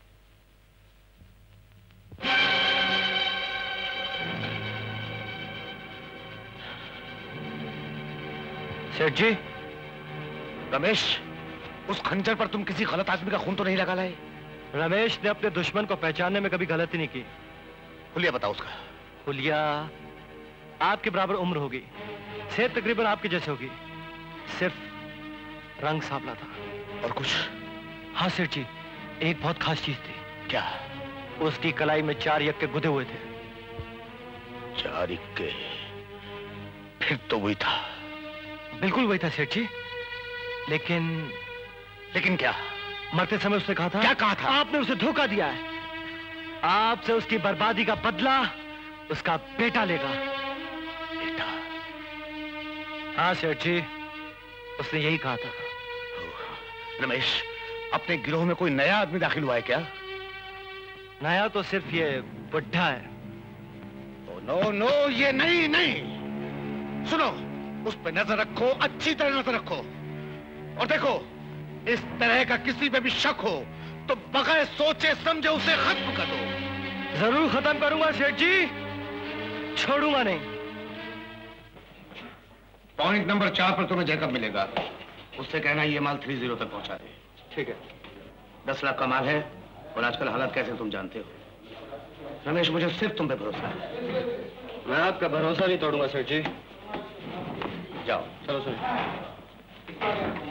सेठ जी। रमेश, उस खंजर पर तुम किसी गलत आदमी का खून तो नहीं लगा लाए? रमेश ने अपने दुश्मन को पहचानने में कभी गलती नहीं की। हुलिया बताओ उसका। हुलिया आपके बराबर उम्र होगी, सेहत तकरीबन आपके जैसे होगी, सिर्फ रंग सांवला था। और कुछ? हाँ सेठ जी, एक बहुत खास चीज थी। क्या? उसकी कलाई में चार यक्के गुदे हुए थे। चार यक्के? फिर तो वही था। बिल्कुल वही था सेठ जी, लेकिन लेकिन क्या? मरते समय उसने कहा था। क्या कहा था? आपने उसे धोखा दिया है। आपसे उसकी बर्बादी का बदला उसका बेटा लेगा। बेटा? हाँ सेठ जी, उसने यही कहा था। रमेश, अपने गिरोह में कोई नया आदमी दाखिल हुआ है क्या? नया तो सिर्फ ये बुढ़ा है। ओ, नो नो, ये नहीं नहीं। सुनो, उस पर नजर रखो, अच्छी तरह नजर रखो। और देखो, इस तरह का किसी पे भी शक हो तो बगैर सोचे समझे उसे खत्म कर दो। जरूर खत्म करूंगा सेठ जी, छोड़ूंगा नहीं। पॉइंट नंबर चार पर तुम्हें जैकब मिलेगा। उससे कहना ये माल थ्री जीरो तक पहुंचा दे। ठीक है। दस लाख का माल है और आजकल हालात कैसे तुम जानते हो। रमेश, मुझे सिर्फ तुम पे भरोसा है। मैं आपका भरोसा नहीं तोड़ूंगा सेठ जी। जाओ। चलो सर।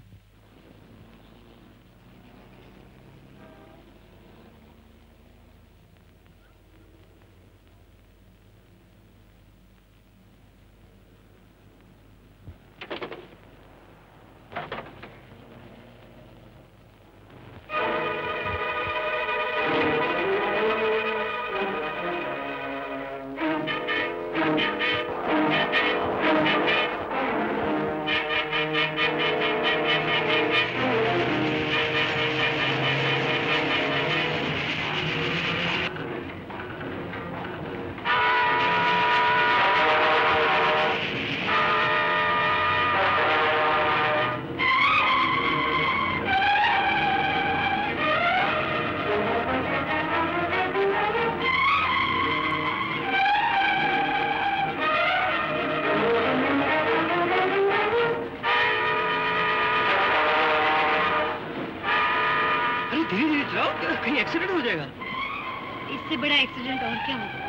कहीं एक्सीडेंट हो जाएगा। इससे बड़ा एक्सीडेंट और क्या होगा?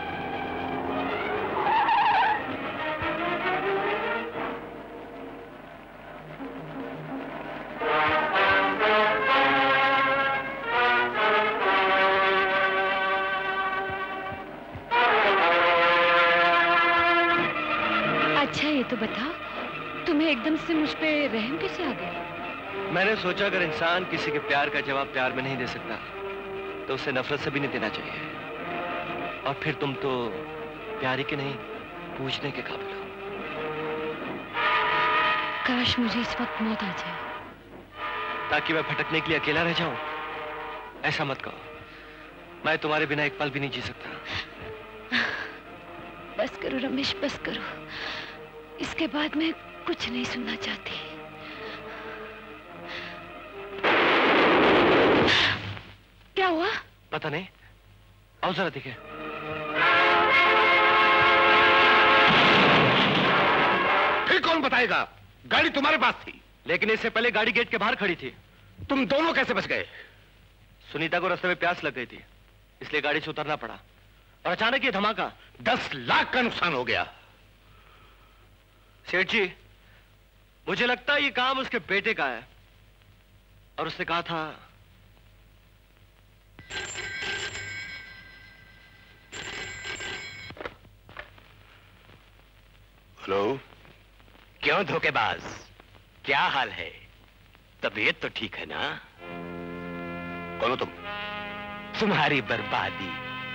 अच्छा ये तो बता, तुम्हें एकदम से मुझ पे रहम कैसे आ गया? मैंने सोचा अगर इंसान किसी के प्यार का जवाब प्यार में नहीं दे सकता तो उसे नफरत से भी नहीं देना चाहिए। और फिर तुम तो प्यारी के नहीं पूछने के काबिल हो। काश मुझे इस वक्त मौत आ जाए ताकि मैं भटकने के लिए अकेला रह जाऊं। ऐसा मत कहो, मैं तुम्हारे बिना एक पल भी नहीं जी सकता। बस करो रमेश, बस करो। इसके बाद मैं कुछ नहीं सुनना चाहती। क्या हुआ? पता नहीं, आओ जरा दिखे। फिर कौन बताएगा? गाड़ी तुम्हारे पास थी। लेकिन इससे पहले गाड़ी गेट के बाहर खड़ी थी। तुम दोनों कैसे बच गए? सुनीता को रास्ते में प्यास लग गई थी, इसलिए गाड़ी से उतरना पड़ा और अचानक ये धमाका। दस लाख का नुकसान हो गया। सेठ जी, मुझे लगता है ये काम उसके बेटे का है और उसने कहा था हेलो। क्यों धोखेबाज, क्या हाल है? तबीयत तो ठीक है ना? कौन हो तुम? तुम्हारी बर्बादी।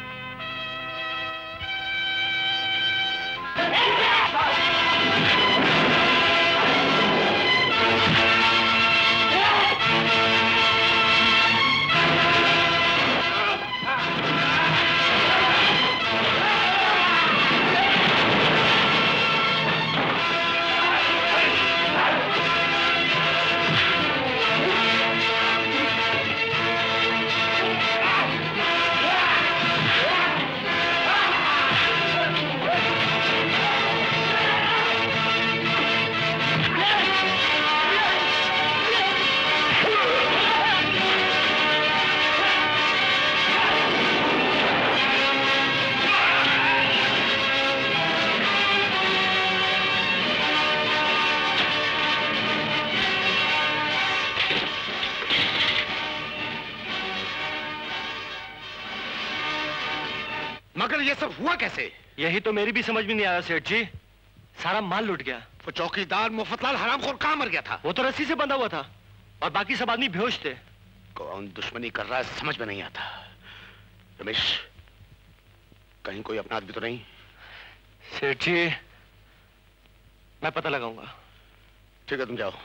मगर ये सब हुआ कैसे? यही तो मेरी भी समझ में नहीं आया सेठ जी। सारा माल लुट गया। वो चौकीदार मुफ्तलाल हरामखोर कहां मर गया था? वो तो रस्सी से बंधा हुआ था और बाकी सब आदमी बेहोश थे। कौन दुश्मनी कर रहा है समझ में नहीं आता। रमेश, कहीं कोई अपना आदमी तो नहीं? सेठ जी, मैं पता लगाऊंगा। ठीक है, तुम जाओ।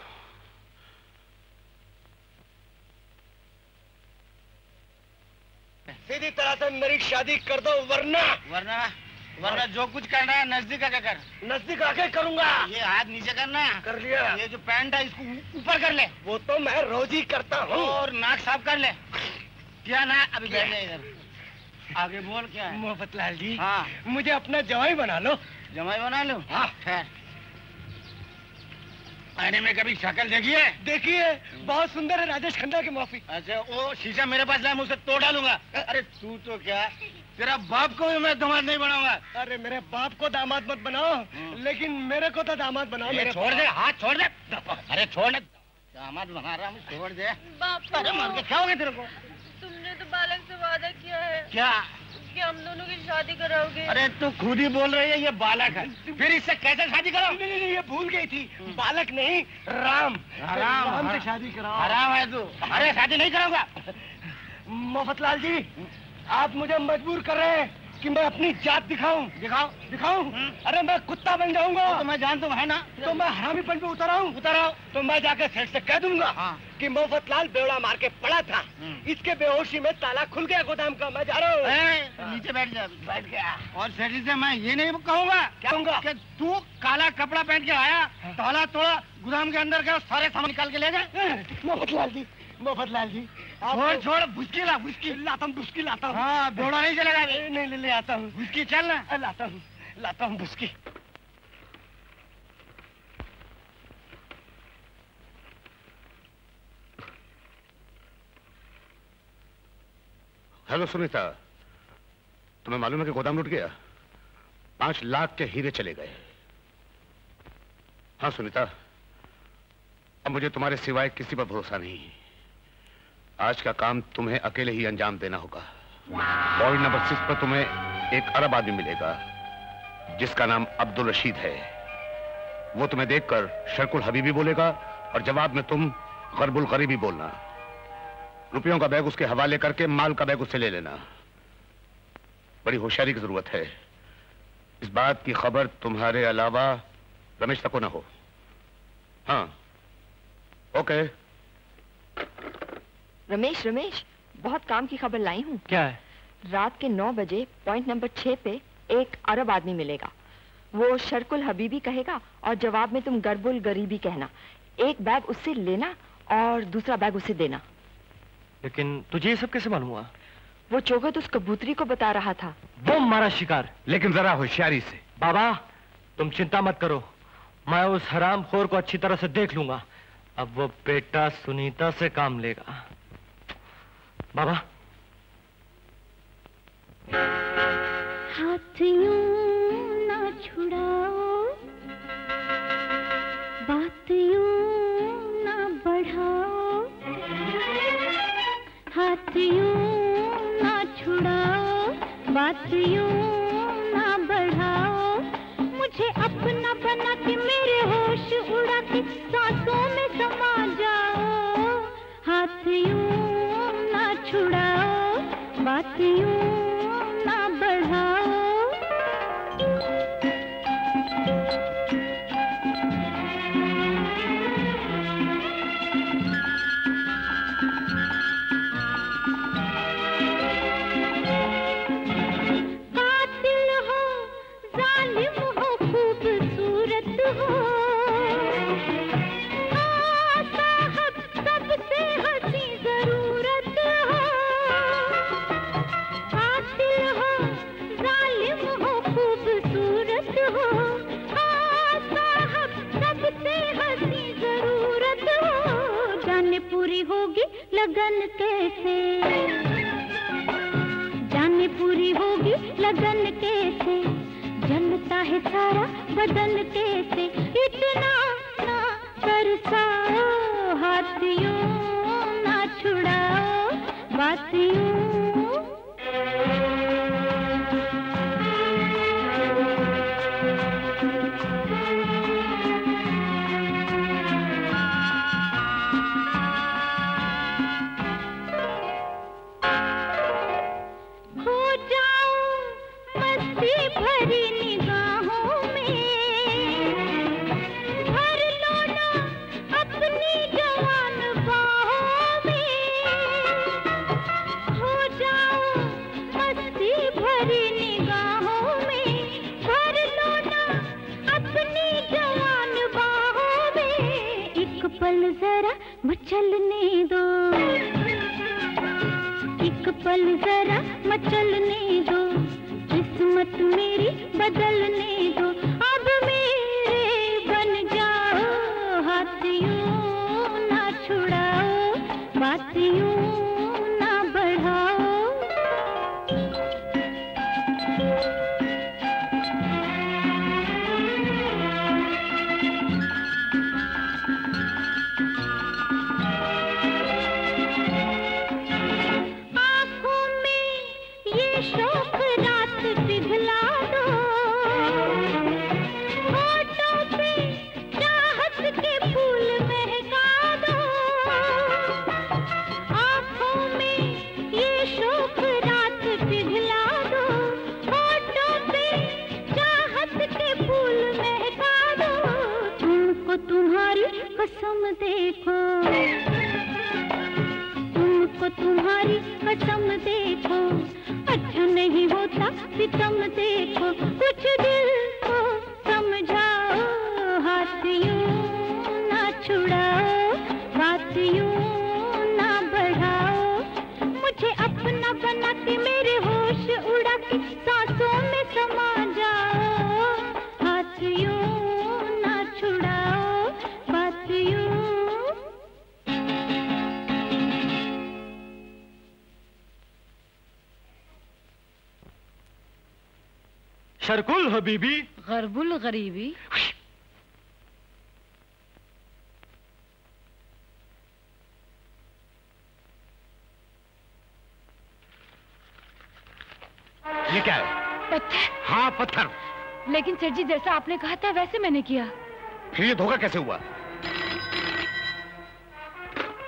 सीधी तरह से मेरी शादी कर दो, वरना वरना वरना जो कुछ करना है नजदीक आके कर। नजदीक आके करूंगा। ये हाथ नीचे करना है। कर लिया। ये जो पैंट है इसको ऊपर कर ले। वो तो मैं रोज ही करता हूँ। और नाक साफ कर ले। क्या ना? अभी बैठ जा इधर। आगे बोल क्या है? मोहब्बतलाल जी, हाँ, मुझे अपना जवाई बना लो। जमाई बना लो? हाँ। खैर, आने में कभी शक्ल देखी है? देखी है, बहुत सुंदर है। राजेश खन्ना की माफी। अच्छा, वो शीशा मेरे पास लाए, मैं उसे तोड़ डालूंगा। अरे तू तो क्या, तेरा बाप को भी मैं दामाद नहीं बनाऊंगा। अरे मेरे बाप को दामाद मत बनाओ, लेकिन मेरे को तो दामाद बनाओ। मेरे छोड़ दे, हाथ छोड़ दे। अरे छोड़ दे, दामाद बना रहा हूँ, छोड़ दे। अरे मार के क्या हो गया तेरे को? तुमने तो बालक से वादा किया है। क्या? कि हम दोनों की शादी कराओगे। अरे तू खुद ही बोल रही है ये बालक है, फिर इससे कैसे शादी करो? नहीं, नहीं, नहीं, ये भूल गई थी। बालक नहीं, राम। राम राम से शादी कराओ। हराम है तू। अरे शादी नहीं कराऊंगा। मोहब्बतलाल जी, आप मुझे मजबूर कर रहे हैं कि मैं अपनी जात दिखाऊं। दिखाओ दिखाऊं? अरे मैं कुत्ता बन जाऊंगा। तो मैं जानता हूँ, है ना? तो मैं हरामीपन पे उतर आऊं। उतर आओ। तो मैं जाकर सेठ से कह दूंगा हाँ। कि मोहब्बतलाल बेवड़ा मार के पड़ा था, इसके बेहोशी में ताला खुल गया गोदाम का, मैं जा रहा हूँ। नीचे बैठ जा। बैठ गया। और सेठ से मैं ये नहीं कहूंगा क्या कहूंगा? कि तू काला कपड़ा पहन के आया, ताला तोड़ा, गोदाम के अंदर गया, सारे सामान निकाल के ले गए। मोहब्बतलाल जी, मोहब्बतलाल जी, छोड़ छोड़, भुस्की ला, भुस्की लाता हूँ, भुस्की लाता हूँ। हाँ, बेवड़ा नहीं चलेगा। नहीं, ले, ले आता हूँ। भुस्की चल ना। लाता हूँ, लाता हूँ भुस्की। हेलो सुनीता, तुम्हें मालूम है कि गोदाम लूट गया? पांच लाख के हीरे चले गए। हाँ सुनीता, अब मुझे तुम्हारे सिवाय किसी पर भरोसा नहीं। आज का काम तुम्हें अकेले ही अंजाम देना होगा। पॉइंट नंबर सिक्स पर तुम्हें एक अरब आदमी मिलेगा जिसका नाम अब्दुल रशीद है। वो तुम्हें देखकर शर्कुल हबीबी बोलेगा और जवाब में तुम गरबुल गरीबी बोलना। रुपयों का बैग उसके हवाले करके माल का बैग उससे ले लेना। बड़ी होशियारी की जरूरत है। इस बात की खबर तुम्हारे अलावा रमेश तक को ना हो। हाँ, ओके। रमेश रमेश बहुत काम की खबर लाई हूँ। क्या है? रात के नौ बजे पॉइंट नंबर छह पे एक अरब आदमी मिलेगा। वो शर्कुल हबीबी कहेगा और जवाब में तुम गरबुल गरीबी कहना। एक बैग उससे लेना और दूसरा बैग उसे देना। लेकिन तुझे ये सब कैसे मालूम हुआ? वो चौगत उस कबूतरी को बता रहा था। वो हमारा शिकार। लेकिन जरा होशियारी से। बाबा तुम चिंता मत करो, मैं उस हरामखोर को अच्छी तरह से देख लूंगा। अब वो बेटा सुनीता से काम लेगा। बाबा हाथ यूं ना छुड़ाओ, बात यूं ना बढ़ाओ। हाथ यूं ना छुड़ाओ, बात यूं ना बढ़ाओ। मुझे अपना बना के मेरे होश उड़ा के सांसों में समा जाओ। हाथ यूं ना छुड़ाओ, बात यूं ना बढ़ाओ। कातिल हो, जालिम हो, खूबसूरत हो, हाँ साहब सबसे हंसी जरूरत हो। कातिल हो, जालिम हो, खूबसूरत हो, हाँ साहब सबसे हंसी जरूरत हो। जाने पूरी होगी लगन कैसे, जाने पूरी होगी लगन कैसे, जलता है सारा बदन कैसे। इतना ना तरसाओ, हाथ यूं ना छुड़ाओ, बात यूं। खो जाओ मस्ती भरी निगाहों में, भर लो ना अपनी जवान बाहों में। खो जाओ मस्ती भरी निगाहों में, भर लो ना अपनी जवान बाहों में। एक पल जरा मचलने दो, एक पल जरा मचलने दो, किस्मत मेरी बदलने दो। अब मेरे बन जाओ, हाथ यूं ना छुड़ाओ, बात यूं ना बढ़ाओ। आँखों में ये शौक रात पिघला दो, होठों पे चाहत के फूल महका दो। आँखों में ये शौक रात पिघला दो, होठों पे चाहत के फूल महका दो। तुमको तुम्हारी कसम देखो, तुमको तुम्हारी कसम देखो, अच्छा नहीं होता सितम देखो। कुछ दिल को समझाओ, हाथ यूं ना छुड़ाओ, बात यूं ना बढ़ाओ। मुझे अपना बना के मेरे होश उड़ा के सांसों में समा जाओ। हाथ यूं ना छुड़ाओ, बात यूं। शर्कुल हबीबी, गरबुल गरीबी। ये क्या है? पत्थर। हाँ पत्थर। लेकिन सेठ जी जैसा आपने कहा था वैसे मैंने किया। फिर ये धोखा कैसे हुआ?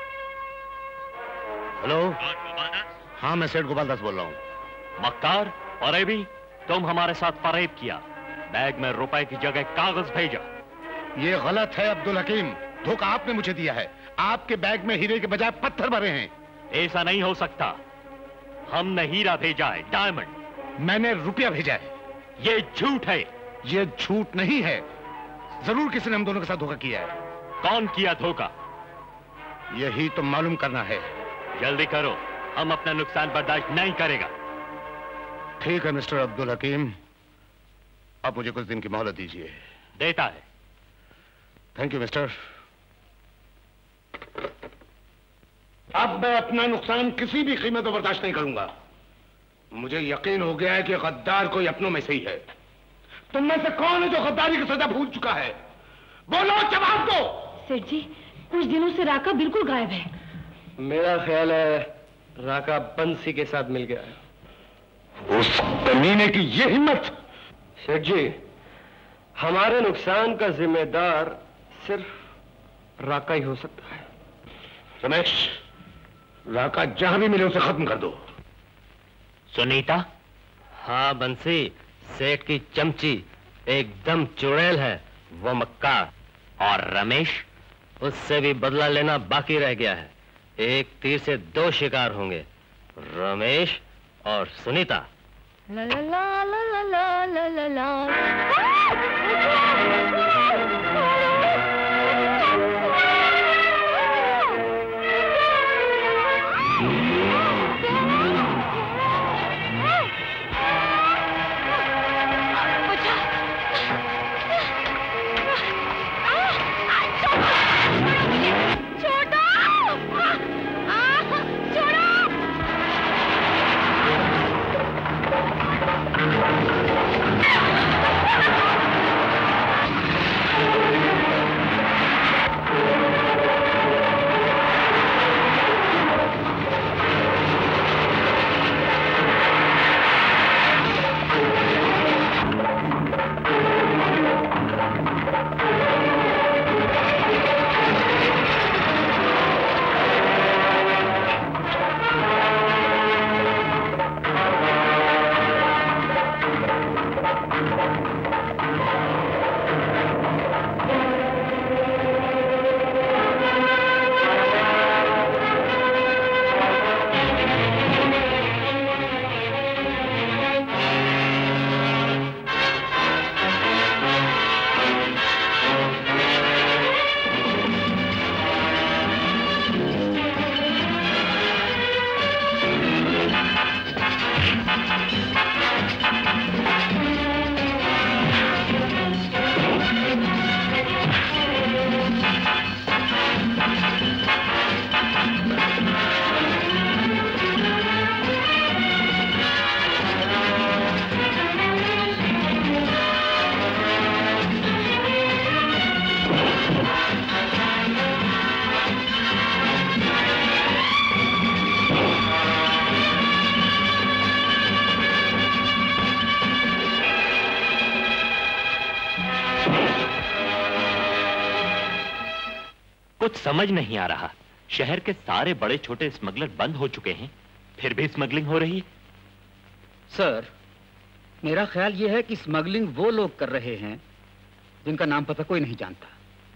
हेलो। हाँ मैं सेठ गोपाल दास बोल रहा हूँ। मक्कार, फरेबी? तुम हमारे साथ फरेब किया, बैग में रुपए की जगह कागज भेजा। ये गलत है अब्दुल हकीम, धोखा आपने मुझे दिया है। आपके बैग में हीरे के बजाय पत्थर भरे हैं। ऐसा नहीं हो सकता, हमने हीरा भेजा है, डायमंड। मैंने रुपया भेजा है। ये झूठ है। ये झूठ नहीं है, जरूर किसी ने हम दोनों के साथ धोखा किया है। कौन किया धोखा? यही तो मालूम करना है। जल्दी करो, हम अपना नुकसान बर्दाश्त नहीं करेगा। ठीक है मिस्टर अब्दुल हकीम, आप मुझे कुछ दिन की मोहलत दीजिए। देता है। Thank you mister. अब मैं अपना नुकसान किसी भी कीमत पर बर्दाश्त नहीं करूंगा। मुझे यकीन हो गया है कि गद्दार कोई अपनों में से ही है। तुम में से कौन है जो गद्दारी की सजा भूल चुका है? बोलो, जवाब दो। सेठ जी, कुछ दिनों से राका बिल्कुल गायब है। मेरा ख्याल है राका बंसी के साथ मिल गया है। उस कमीने की ये हिम्मत! सेठ जी, हमारे नुकसान का जिम्मेदार सिर्फ राका ही हो सकता है। रमेश, राका जहां भी मिले उसे खत्म कर दो। सुनीता? हाँ बंसी, सेठ की चमची एकदम चुड़ैल है, वो मक्कार। और रमेश? उससे भी बदला लेना बाकी रह गया है। एक तीर से दो शिकार होंगे, रमेश और सुनीता। ला ला ला ला ला ला ला ला। कुछ समझ नहीं आ रहा, शहर के सारे बड़े छोटे स्मगलर बंद हो चुके हैं, फिर भी स्मगलिंग हो रही है। सर, मेरा ख्याल यह है कि स्मगलिंग वो लोग कर रहे हैं जिनका नाम पता कोई नहीं जानता,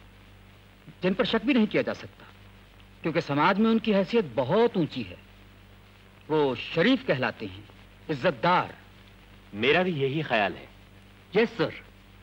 जिन पर शक भी नहीं किया जा सकता, क्योंकि समाज में उनकी हैसियत बहुत ऊंची है। वो शरीफ कहलाते हैं, इज्जतदार। मेरा भी यही ख्याल है। यस सर,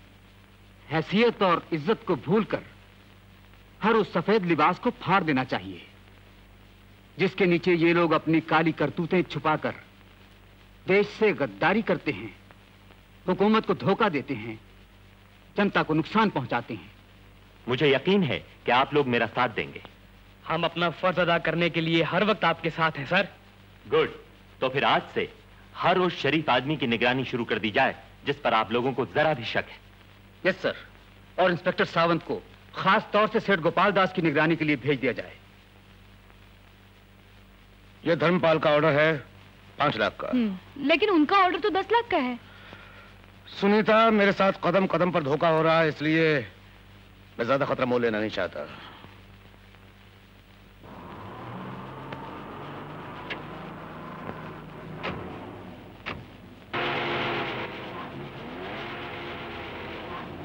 हैसियत और इज्जत को भूलकर हर उस सफेद लिबास को फाड़ देना चाहिए जिसके नीचे ये लोग अपनी काली करतूतें छुपाकर देश से गद्दारी करते हैं, हुकूमत को धोखा देते हैं, जनता को नुकसान पहुंचाते हैं। मुझे यकीन है कि आप लोग मेरा साथ देंगे। हम अपना फर्ज अदा करने के लिए हर वक्त आपके साथ हैं सर। गुड, तो फिर आज से हर उस शरीफ आदमी की निगरानी शुरू कर दी जाए जिस पर आप लोगों को जरा भी शक है। यस सर, और इंस्पेक्टर सावंत को खास तौर से सेठ गोपाल दास की निगरानी के लिए भेज दिया जाए। यह धर्मपाल का ऑर्डर है पांच लाख का। लेकिन उनका ऑर्डर तो दस लाख का है। सुनीता, मेरे साथ कदम कदम पर धोखा हो रहा है, इसलिए मैं ज्यादा खतरा मोल लेना नहीं चाहता।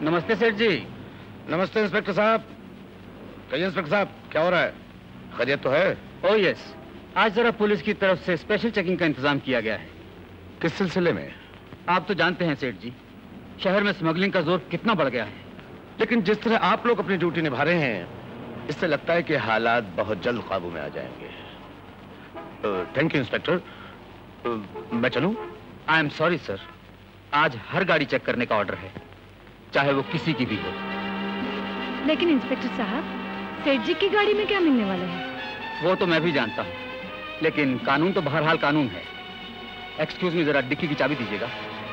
नमस्ते सेठ जी। नमस्ते इंस्पेक्टर साहब। कहिए इंस्पेक्टर साहब, क्या हो रहा है? खैरियत तो है? ओह यस, आज जरा पुलिस की तरफ से स्पेशल चेकिंग का इंतजाम किया गया है। किस सिलसिले में? आप तो जानते हैं सेठ जी, शहर में स्मगलिंग का जोर कितना बढ़ गया है। लेकिन जिस तरह आप लोग अपनी ड्यूटी निभा रहे हैं, इससे लगता है कि हालात बहुत जल्द काबू में आ जाएंगे। Thank you inspector. मैं चलूं? आई एम सॉरी सर, आज हर गाड़ी चेक करने का ऑर्डर है, चाहे वो किसी की भी हो। लेकिन इंस्पेक्टर साहब, सेठ जी की गाड़ी में क्या मिलने वाला है? वो तो मैं भी जानता हूँ, लेकिन कानून तो बहरहाल कानून है। एक्सक्यूज मी, जरा डिक्की की चाबी दीजिएगा।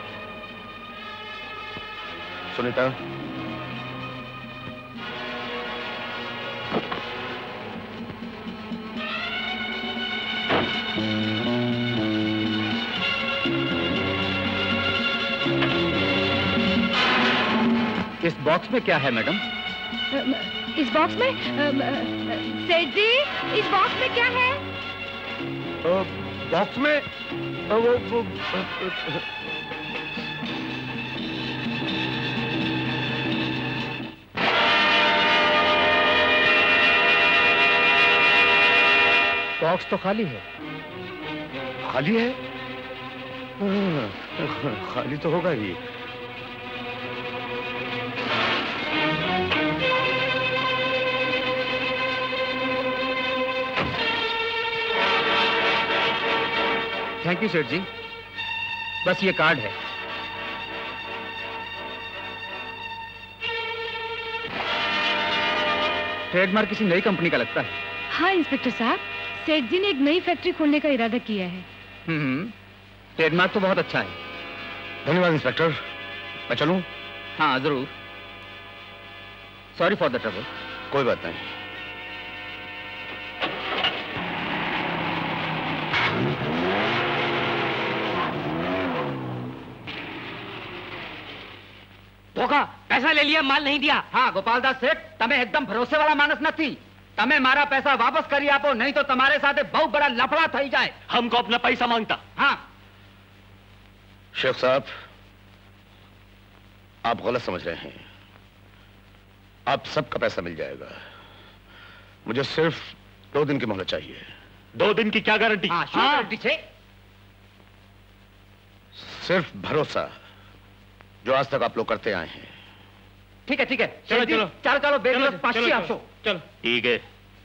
सुनीता, इस बॉक्स में क्या है मैडम? इस बॉक्स में? सेठ जी, इस बॉक्स में क्या है? बॉक्स में वो, वो, बॉक्स तो खाली है। खाली है? खाली तो होगा ही। थैंक यू सेठ जी, बस ये कार्ड है। ट्रेडमार्क किसी नई कंपनी का लगता है। हाँ इंस्पेक्टर साहब, सेठ जी ने एक नई फैक्ट्री खोलने का इरादा किया है। हम्म, ट्रेडमार्क तो बहुत अच्छा है। धन्यवाद इंस्पेक्टर, मैं चलूं? हाँ जरूर। Sorry for the trouble. कोई बात नहीं। धोखा, पैसा ले लिया, माल नहीं दिया। हाँ गोपालदास सेठ, तमें एकदम भरोसे वाला मानस न थी। तमें मारा पैसा वापस करी आपो, नहीं तो तुम्हारे साथ बहुत बड़ा लफड़ा थई जाए। हमको अपना पैसा मांगता। हाँ शेख साहब, आप गलत समझ रहे हैं। आप सबका पैसा मिल जाएगा। मुझे सिर्फ दो दिन की मोहलत चाहिए। दो दिन की क्या गारंटी? हाँ, गारंटी छे? सिर्फ भरोसा, जो आज तक आप लोग करते आए हैं। ठीक है ठीक है, चलो चलो चलो चलो बेगलो पांची आपको। चलो ठीक है।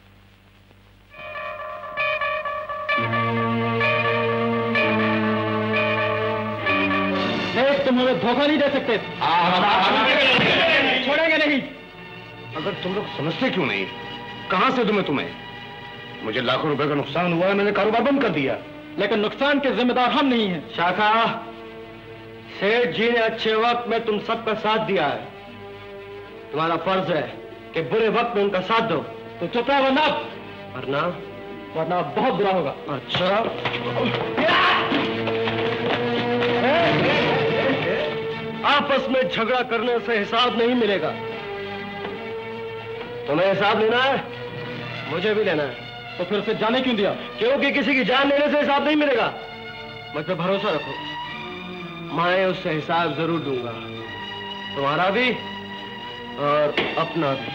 नहीं, तुम हमें धोखा नहीं दे सकते। छोड़ेंगे नहीं। अगर तुम लोग समझते क्यों नहीं? कहां से दूं मैं तुम्हें? मुझे लाखों रुपए का नुकसान हुआ है, मैंने कारोबार बंद कर दिया। लेकिन नुकसान के जिम्मेदार हम नहीं हैं। शाखा, सेठ जी ने अच्छे वक्त में तुम सबका साथ दिया है। तुम्हारा फर्ज है कि बुरे वक्त में उनका साथ दो। तो चुप रहो, वरना वरना वरना बहुत बुरा होगा। अच्छा, आपस में झगड़ा करने से हिसाब नहीं मिलेगा। तुम्हें हिसाब लेना है, मुझे भी लेना है। तो फिर उसे जाने क्यों दिया? क्योंकि किसी की जान लेने से हिसाब नहीं मिलेगा। मुझ पर भरोसा रखो, मैं उससे हिसाब जरूर दूंगा, तुम्हारा भी और अपना भी।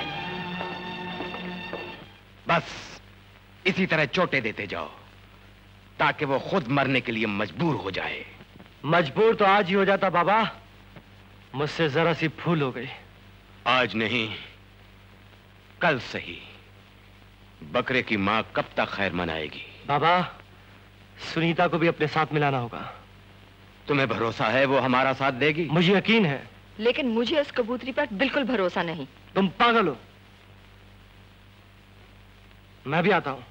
बस इसी तरह चोटें देते जाओ ताकि वो खुद मरने के लिए मजबूर हो जाए। मजबूर तो आज ही हो जाता बाबा, मुझसे जरा सी भूल हो गई। आज नहीं, कल सही। बकरे की मां कब तक खैर मनाएगी? बाबा, सुनीता को भी अपने साथ मिलाना होगा। तुम्हें भरोसा है वो हमारा साथ देगी? मुझे यकीन है। लेकिन मुझे उस कबूतरी पर बिल्कुल भरोसा नहीं। तुम पागल हो। मैं भी आता हूं।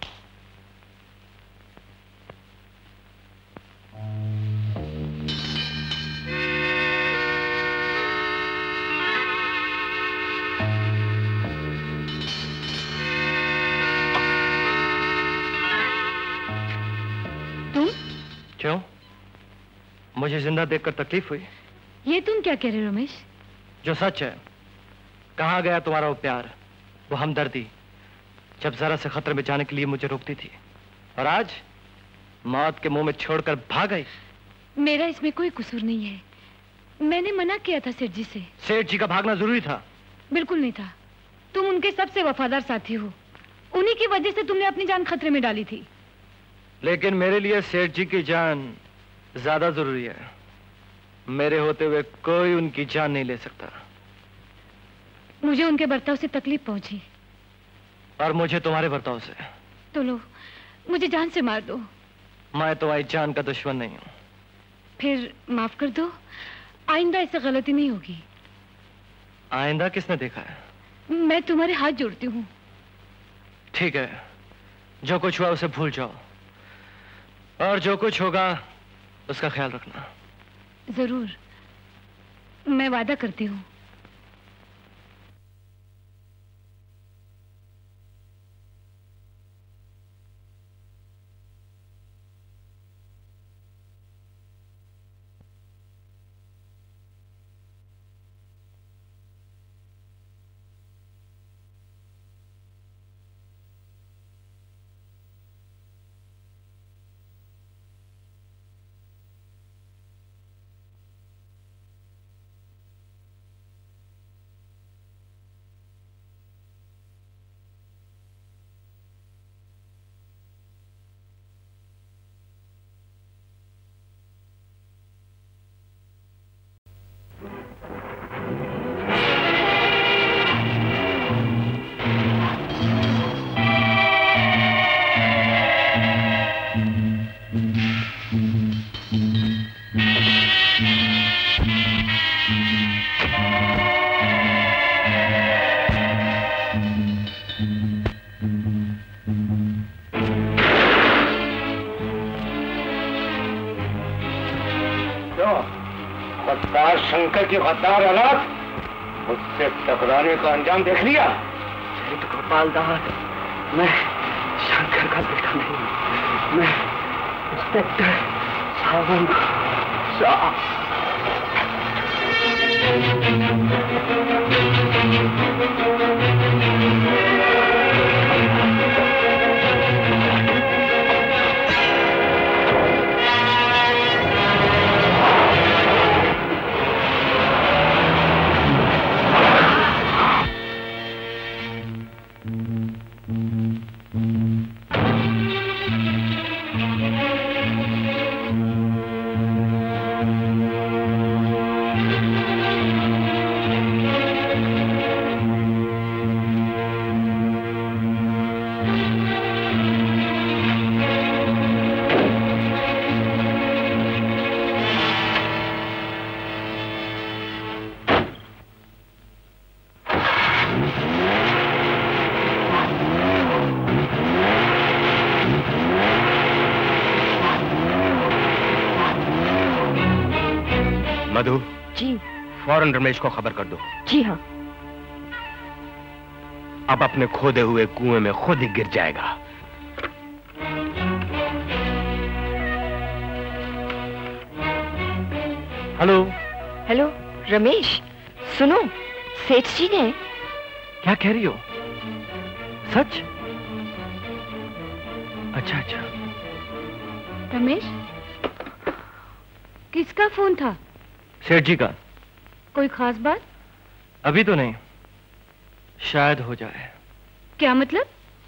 तुम? क्यों? मुझे जिंदा देखकर तकलीफ हुई? ये तुम क्या कह रहे हो रमेश? जो सच है। कहाँ गया तुम्हारा वो प्यार, वो हमदर्दी, जब जरा से खतरे में जाने के लिए मुझे रोकती थी, और आज मौत के मुंह में छोड़कर भाग गई। मेरा इसमें कोई कसूर नहीं है। मैंने मना किया था सेठ जी से। सेठ जी का भागना जरूरी था? बिल्कुल नहीं था। तुम उनके सबसे वफादार साथी हो, उन्हीं की वजह से तुमने अपनी जान खतरे में डाली थी। लेकिन मेरे लिए सेठ जी की जान ज्यादा जरूरी है। मेरे होते हुए कोई उनकी जान नहीं ले सकता। मुझे उनके बर्ताव से तकलीफ पहुंची। और मुझे तुम्हारे बर्ताव से। तो लो, मुझे जान से मार दो। मैं तुम्हारी जान का दुश्मन नहीं हूं। फिर माफ कर दो, आइंदा ऐसे गलती नहीं होगी। आइंदा किसने देखा है? मैं तुम्हारे हाथ जोड़ती हूँ। ठीक है, जो कुछ हुआ उसे भूल जाओ, और जो कुछ होगा उसका ख्याल रखना। जरूर, मैं वादा करती हूँ। शंकर की गद्दार औलाद, मुझसे टकराने का अंजाम देख लिया? सेठ गोपाल दास, मैं शंकर का बेटा नहीं, मैं इंस्पेक्टर सावंत साहब। मधु जी। फौरन रमेश को खबर कर दो। जी हाँ। अब अपने खोदे हुए कुएं में खुद ही गिर जाएगा। हेलो। हेलो रमेश, सुनो, सेठ जी ने। क्या कह रही हो? सच? अच्छा अच्छा। रमेश, किसका फोन था? सेठ जी का। कोई खास बात? अभी तो नहीं, शायद हो जाए। क्या मतलब?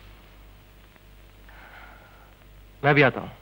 मैं भी आता हूं।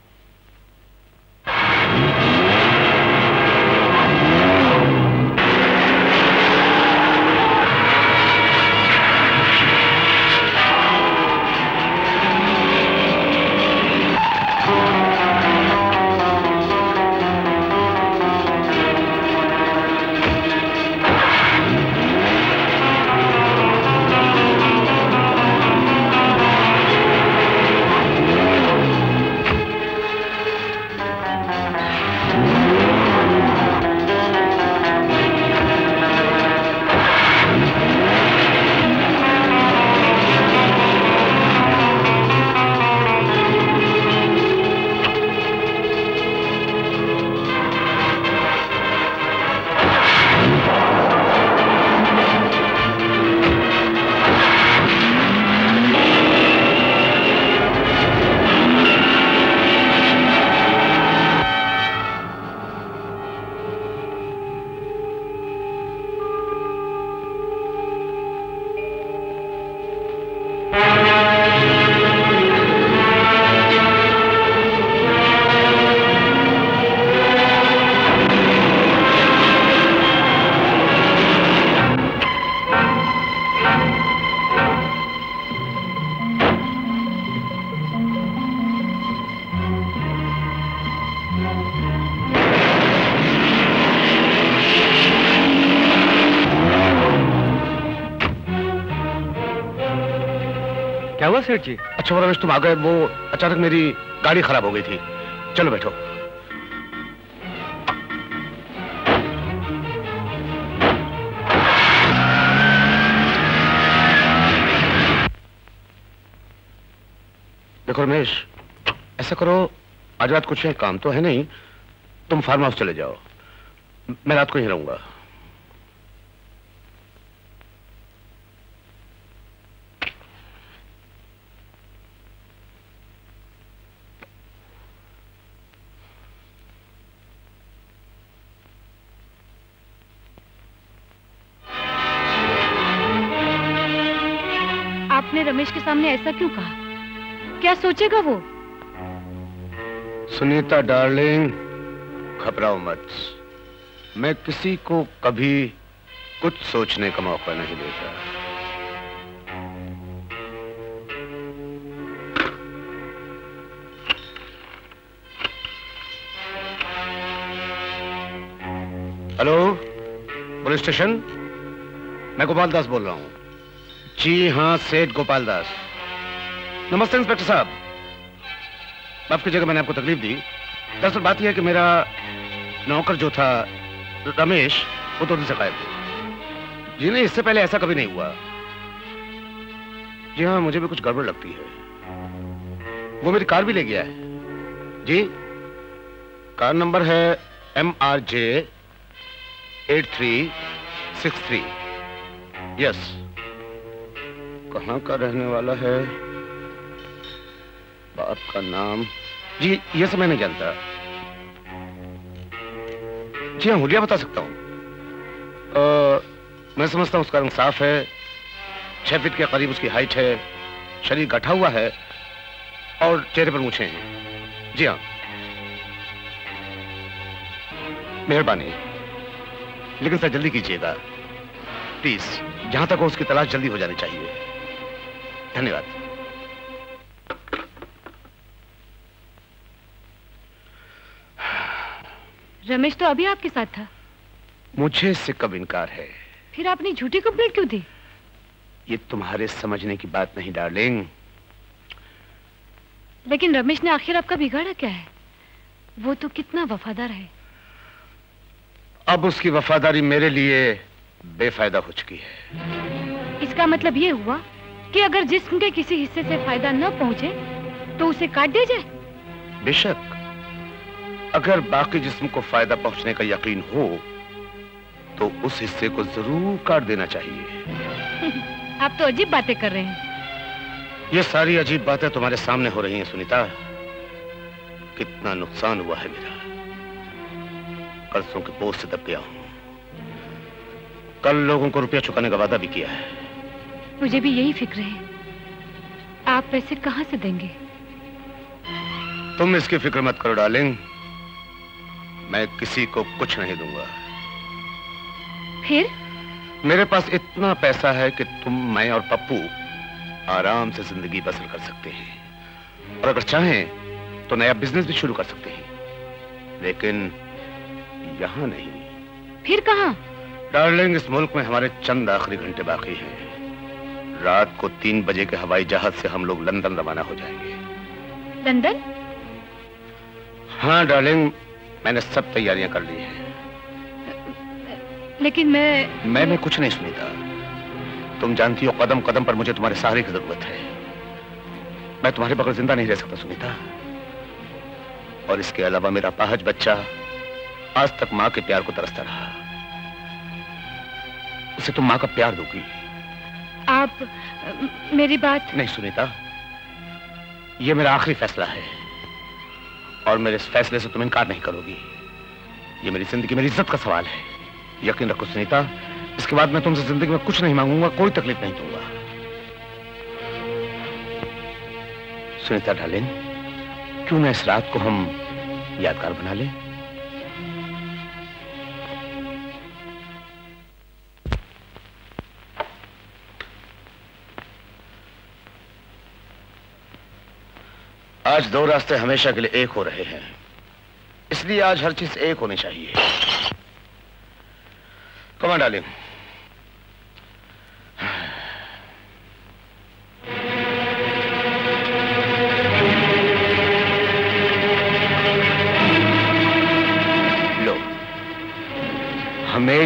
हुआ सेठ जी? अच्छा वो रमेश तुम आ गए, वो अचानक मेरी गाड़ी खराब हो गई थी। चलो बैठो। देखो रमेश, ऐसा करो, आज रात कुछ है, काम तो है नहीं, तुम फार्म हाउस चले जाओ, मैं रात को यहीं रहूंगा। आपने रमेश के सामने ऐसा क्यों कहा? क्या सोचेगा वो? सुनीता डार्लिंग, घबराओ मत। मैं किसी को कभी कुछ सोचने का मौका नहीं देता। हेलो, पुलिस स्टेशन, मैं गोपाल दास बोल रहा हूं। जी हाँ, सेठ गोपाल दास। नमस्ते इंस्पेक्टर साहब, माफ कीजिएगा मैंने आपको तकलीफ दी। दरअसल बात यह है कि मेरा नौकर जो था रमेश, वो दो दिन से गायब है। जी नहीं, इससे पहले ऐसा कभी नहीं हुआ। जी हाँ, मुझे भी कुछ गड़बड़ लगती है। वो मेरी कार भी ले गया है। जी, कार नंबर है M R J eight three six three. Yes. कहाँ का रहने वाला है, बाप का नाम, जी ये सब मैं नहीं जानता। जी हाँ, हुलिया बता सकता हूँ। मैं समझता हूँ उसका रंग साफ है, छह फीट के करीब उसकी हाइट है, शरीर गठा हुआ है और चेहरे पर मूछें हैं। जी हाँ, मेहरबानी, लेकिन सर जल्दी कीजिएगा प्लीज। जहां तक हो उसकी तलाश जल्दी हो जानी चाहिए। धन्यवाद। रमेश तो अभी आपके साथ था। मुझे इससे कब इनकार है। फिर आपने झूठी कंप्लेंट क्यों दी? ये तुम्हारे समझने की बात नहीं डार्लिंग। लेकिन रमेश ने आखिर आपका बिगाड़ा क्या है? वो तो कितना वफादार है। अब उसकी वफादारी मेरे लिए बेफायदा हो चुकी है। इसका मतलब ये हुआ कि अगर जिस्म के किसी हिस्से से फायदा न पहुंचे तो उसे काट दिया जाए? बेशक, अगर बाकी जिस्म को फायदा पहुंचने का यकीन हो तो उस हिस्से को जरूर काट देना चाहिए। आप तो अजीब बातें कर रहे हैं। ये सारी अजीब बातें तुम्हारे सामने हो रही हैं सुनीता। कितना नुकसान हुआ है मेरा, कर्जों के बोझ से दब गया हूं। कल लोगों को रुपया चुकाने का वादा भी किया है। मुझे भी यही फिक्र है। आप पैसे कहां से देंगे? तुम इसकी फिक्र मत करो डार्लिंग, मैं किसी को कुछ नहीं दूंगा। फिर? मेरे पास इतना पैसा है कि तुम, मैं और पप्पू आराम से जिंदगी बसर कर सकते हैं, और अगर चाहें तो नया बिजनेस भी शुरू कर सकते हैं, लेकिन यहां नहीं। फिर कहां? डार्लिंग, इस मुल्क में हमारे चंद आखिरी घंटे बाकी हैं। रात को तीन बजे के हवाई जहाज से हम लोग लंदन रवाना हो जाएंगे। लंदन? हाँ डार्लिंग, मैंने सब तैयारियां कर ली हैं। लेकिन मैं मैं मैं कुछ नहीं सुनीता। तुम जानती हो कदम कदम पर मुझे तुम्हारे सहारे की जरूरत है। मैं तुम्हारे बगैर जिंदा नहीं रह सकता सुनीता। और इसके अलावा मेरा पाहज बच्चा आज तक माँ के प्यार को तरसता रहा। उसे तुम माँ का प्यार दोगी? आप मेरी बात नहीं सुनीता, यह मेरा आखिरी फैसला है और मेरे इस फैसले से तुम इनकार नहीं करोगी। यह मेरी जिंदगी, मेरी इज्जत का सवाल है। यकीन रखो सुनीता, इसके बाद मैं तुमसे जिंदगी में कुछ नहीं मांगूंगा, कोई तकलीफ नहीं दूंगा। सुनीता डार्लिंग, क्यों ना इस रात को हम यादगार बना लें? आज दो रास्ते हमेशा के लिए एक हो रहे हैं, इसलिए आज हर चीज एक होनी चाहिए। Come on darling.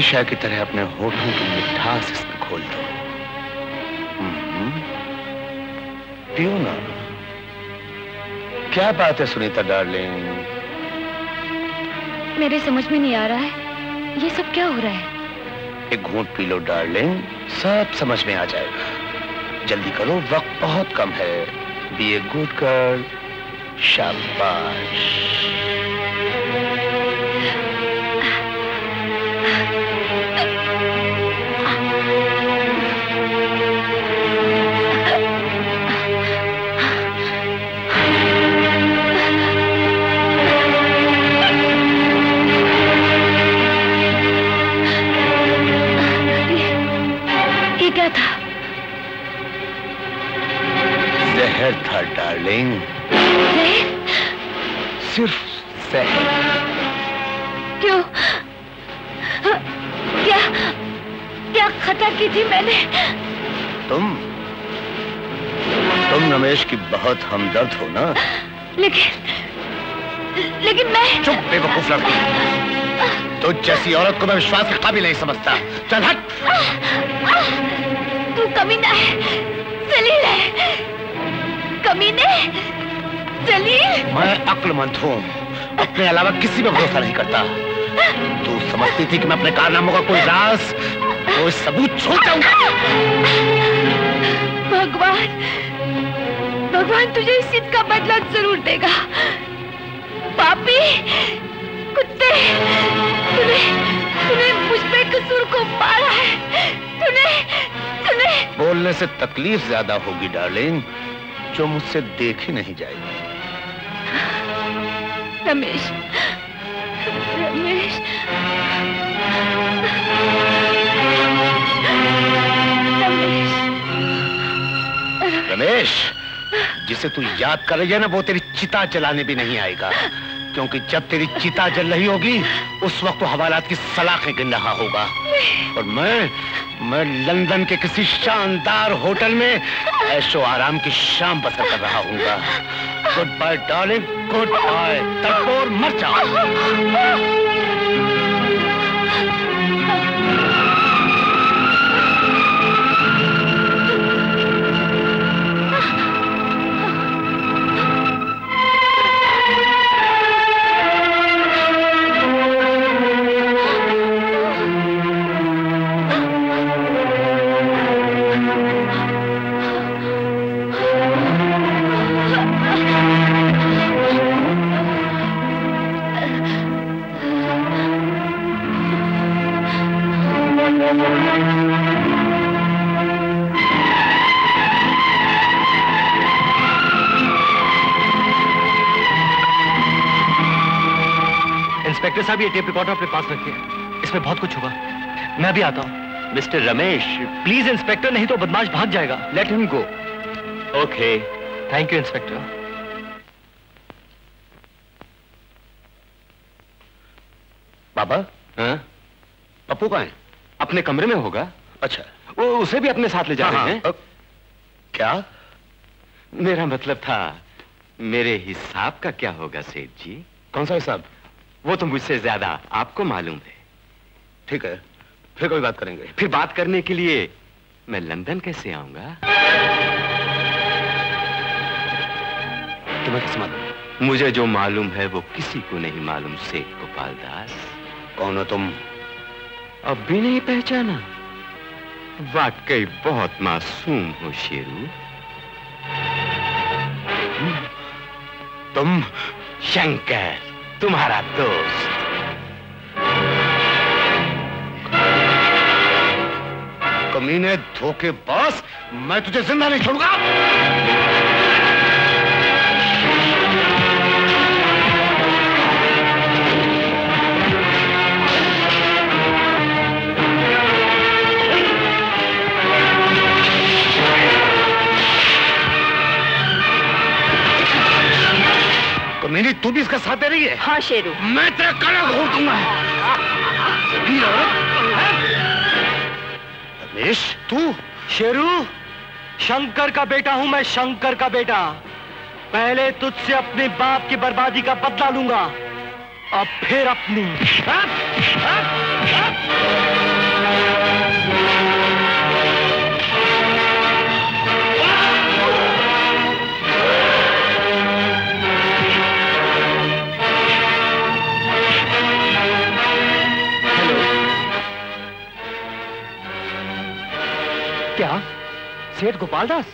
हमेशा की तरह अपने होठों की मिठास इसमें खोल दो। हम्म, पियो ना। क्या बात है सुनीता डार्लिंग? मेरे समझ में नहीं आ रहा है, ये सब क्या हो रहा है? एक घूंट पी लो डार्लिंग, सब समझ में आ जाएगा। जल्दी करो, वक्त बहुत कम है। Be a good girl. शाबाश। क्या था? जहर था डार्लिंग। जहर? सिर्फ जहर। क्यों? क्या क्या खता की थी मैंने? तुम तुम रमेश की बहुत हमदर्द हो ना? लेकिन लेकिन मैं चुप बेवकूफ लड़की। तो जैसी औरत को मैं विश्वास के काबिल नहीं समझता। चल हट। तू कमीना है, जलील है। कमीने, जलील। मैं अक्लमंद हूँ, अपने अलावा किसी पे भरोसा नहीं करता। तू समझती थी कि मैं अपने कारनामों का कोई राज, कोई सबूत छोड़ जाऊंगा? भगवान, भगवान तुझे इस चीज का बदला जरूर देगा। पापी, कुत्ते, तूने तूने मुझ पे कसूर को मारा है। तूने तूने बोलने से तकलीफ ज्यादा होगी डार्लिंग, जो मुझसे देखी नहीं जाएगी। रमेश, रमेश, रमेश, रमेश, जिसे तू याद कर रही है ना, वो तेरी चिता जलाने भी नहीं आएगा। क्योंकि जब तेरी चिता जल रही होगी, उस वक्त तो हवालात की सलाखें गिन रहा होगा। और मैं मैं लंदन के किसी शानदार होटल में ऐशो आराम की शाम बसर कर रहा हूँगा। Goodbye darling, goodbye. तड़पोर मर जाओ। इंस्पेक्टर साहब, ये टेप रिकॉर्डर अपने पास रखिए, इसमें बहुत कुछ होगा। मैं भी आता हूँ। मिस्टर रमेश, प्लीज इंस्पेक्टर, नहीं तो बदमाश भाग जाएगा। Let him go. Okay. Thank you inspector. बाबा, हाँ? पप्पू कहाँ है? अपने कमरे में होगा। अच्छा, वो उसे भी अपने साथ ले जा हाँ, रहे हैं। हाँ, क्या? मेरा मतलब था, मेरे हिसाब का क्या होगा सेठ जी? कौन सा हिसाब? वो तो मुझसे ज्यादा आपको मालूम है। ठीक है, फिर कोई बात करेंगे। फिर बात करने के लिए मैं लंदन कैसे आऊंगा? तुम्हें किस मालूम? मुझे जो मालूम है वो किसी को नहीं मालूम सेठ गोपाल दास। कौन हो तुम? अब भी नहीं पहचाना? वाकई बहुत मासूम हो शेरू। तुम? शंकर, तुम्हारा दोस्त। कमीने, धोखेबाज, मैं तुझे जिंदा नहीं छोड़ूंगा। कमीने, तू भी इसका साथ दे रही है? हाँ शेरू। मैं तेरा कड़ा घोट दूंगा। रमेश, तू? शेरू, शंकर का बेटा हूं मैं, शंकर का बेटा। पहले तुझसे अपने बाप की बर्बादी का बदला लूंगा, अब फिर अपनी। आप, आप, आप। क्या सेठ गोपाल दास?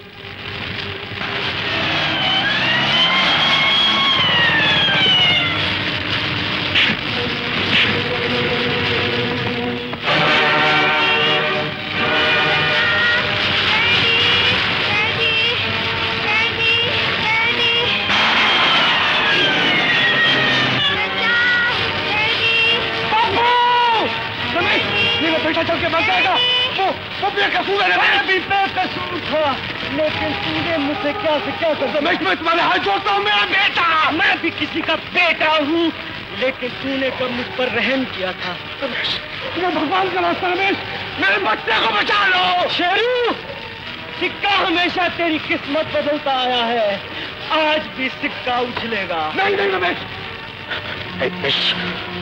बेटा चल के मर जाएगा। वो वो बेकसूर है। मैं भी बेकसूर था, लेकिन तूने मुझसे क्या से क्या कर दिया। मैं तुम्हारे हाथ जोड़ता हूँ। मेरा बेटा, मैं भी किसी का बेटा हूँ, लेकिन तूने कब मुझ पर रहम किया था। रमेश, तुम्हें भगवान का रास्ता रमेश, मेरे बच्चे को बचा लो। शेरू, सिक्का हमेशा तेरी किस्मत बदलता आया है, आज भी सिक्का उछलेगा। नहीं नहीं रमेश, रमेश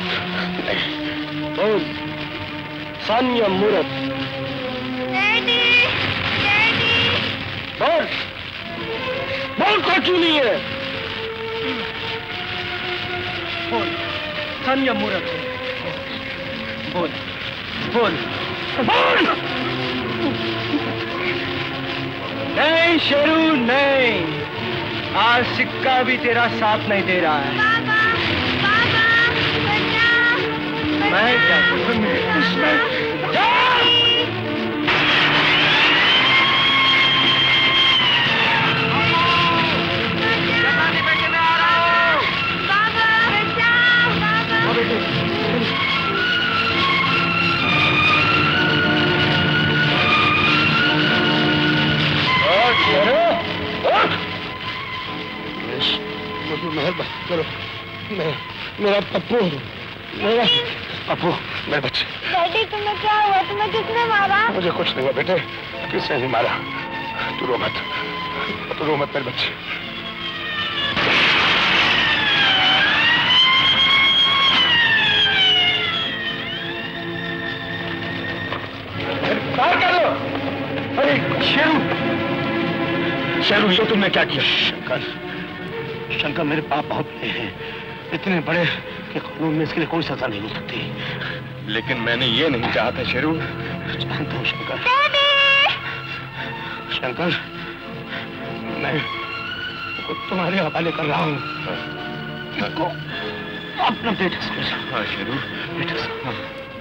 बोल संयम मूर्त। Daddy, daddy. बोल बोल को क्यों नहीं है? बोल संयम मूर्त। बोल बोल बोल। नहीं शेरू नहीं, आज सिक्का भी तेरा साथ नहीं दे रहा है। बाबा, बाबा, बचा, मैं क्या करूं इसमें? मुझे मेहरबानी करो, मैं मेरा पप्पू, मेरा पप्पू, मेरे बच्चे। डैडी तुम्हें क्या हुआ? तुम्हें किसने मारा? मुझे कुछ नहीं हुआ बेटे, किसने नहीं मारा। तू रो मत, तू रो मत मेरे बच्चे। बाहर कर लो। अरे शेरू, शेरू ये तुमने क्या किया? शंकर, शंकर मेरे पाप बहुत बड़े हैं, इतने बड़े कि कानून में इसके लिए कोई सजा नहीं हो सकती। लेकिन मैंने ये नहीं चाहा था शेरू। जानता हूँ शंकर। शंकर, मैं तुम्हारे हवाले कर रहा हूँ। इसको अपना बेटा समझ। हाँ शेरू, बेटा समझ।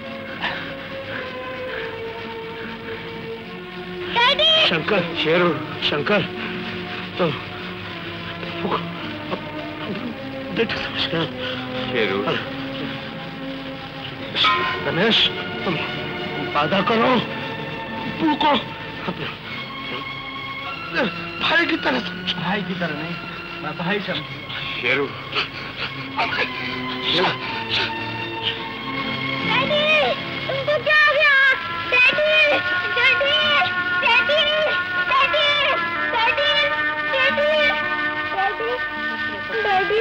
शंकर, शेरू, शंकर, तो बेटा समझना। शेरू, रमेश, तुम वादा करो, पप्पू को भाई की तरह समझ। भाई की तरह नहीं, मैं भाई समझूंगा। शेरू, डैडी, तुमको क्या हो गया? Daddy, daddy, daddy, daddy, daddy, daddy, daddy, daddy,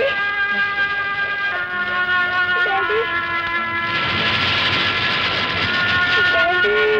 daddy, daddy.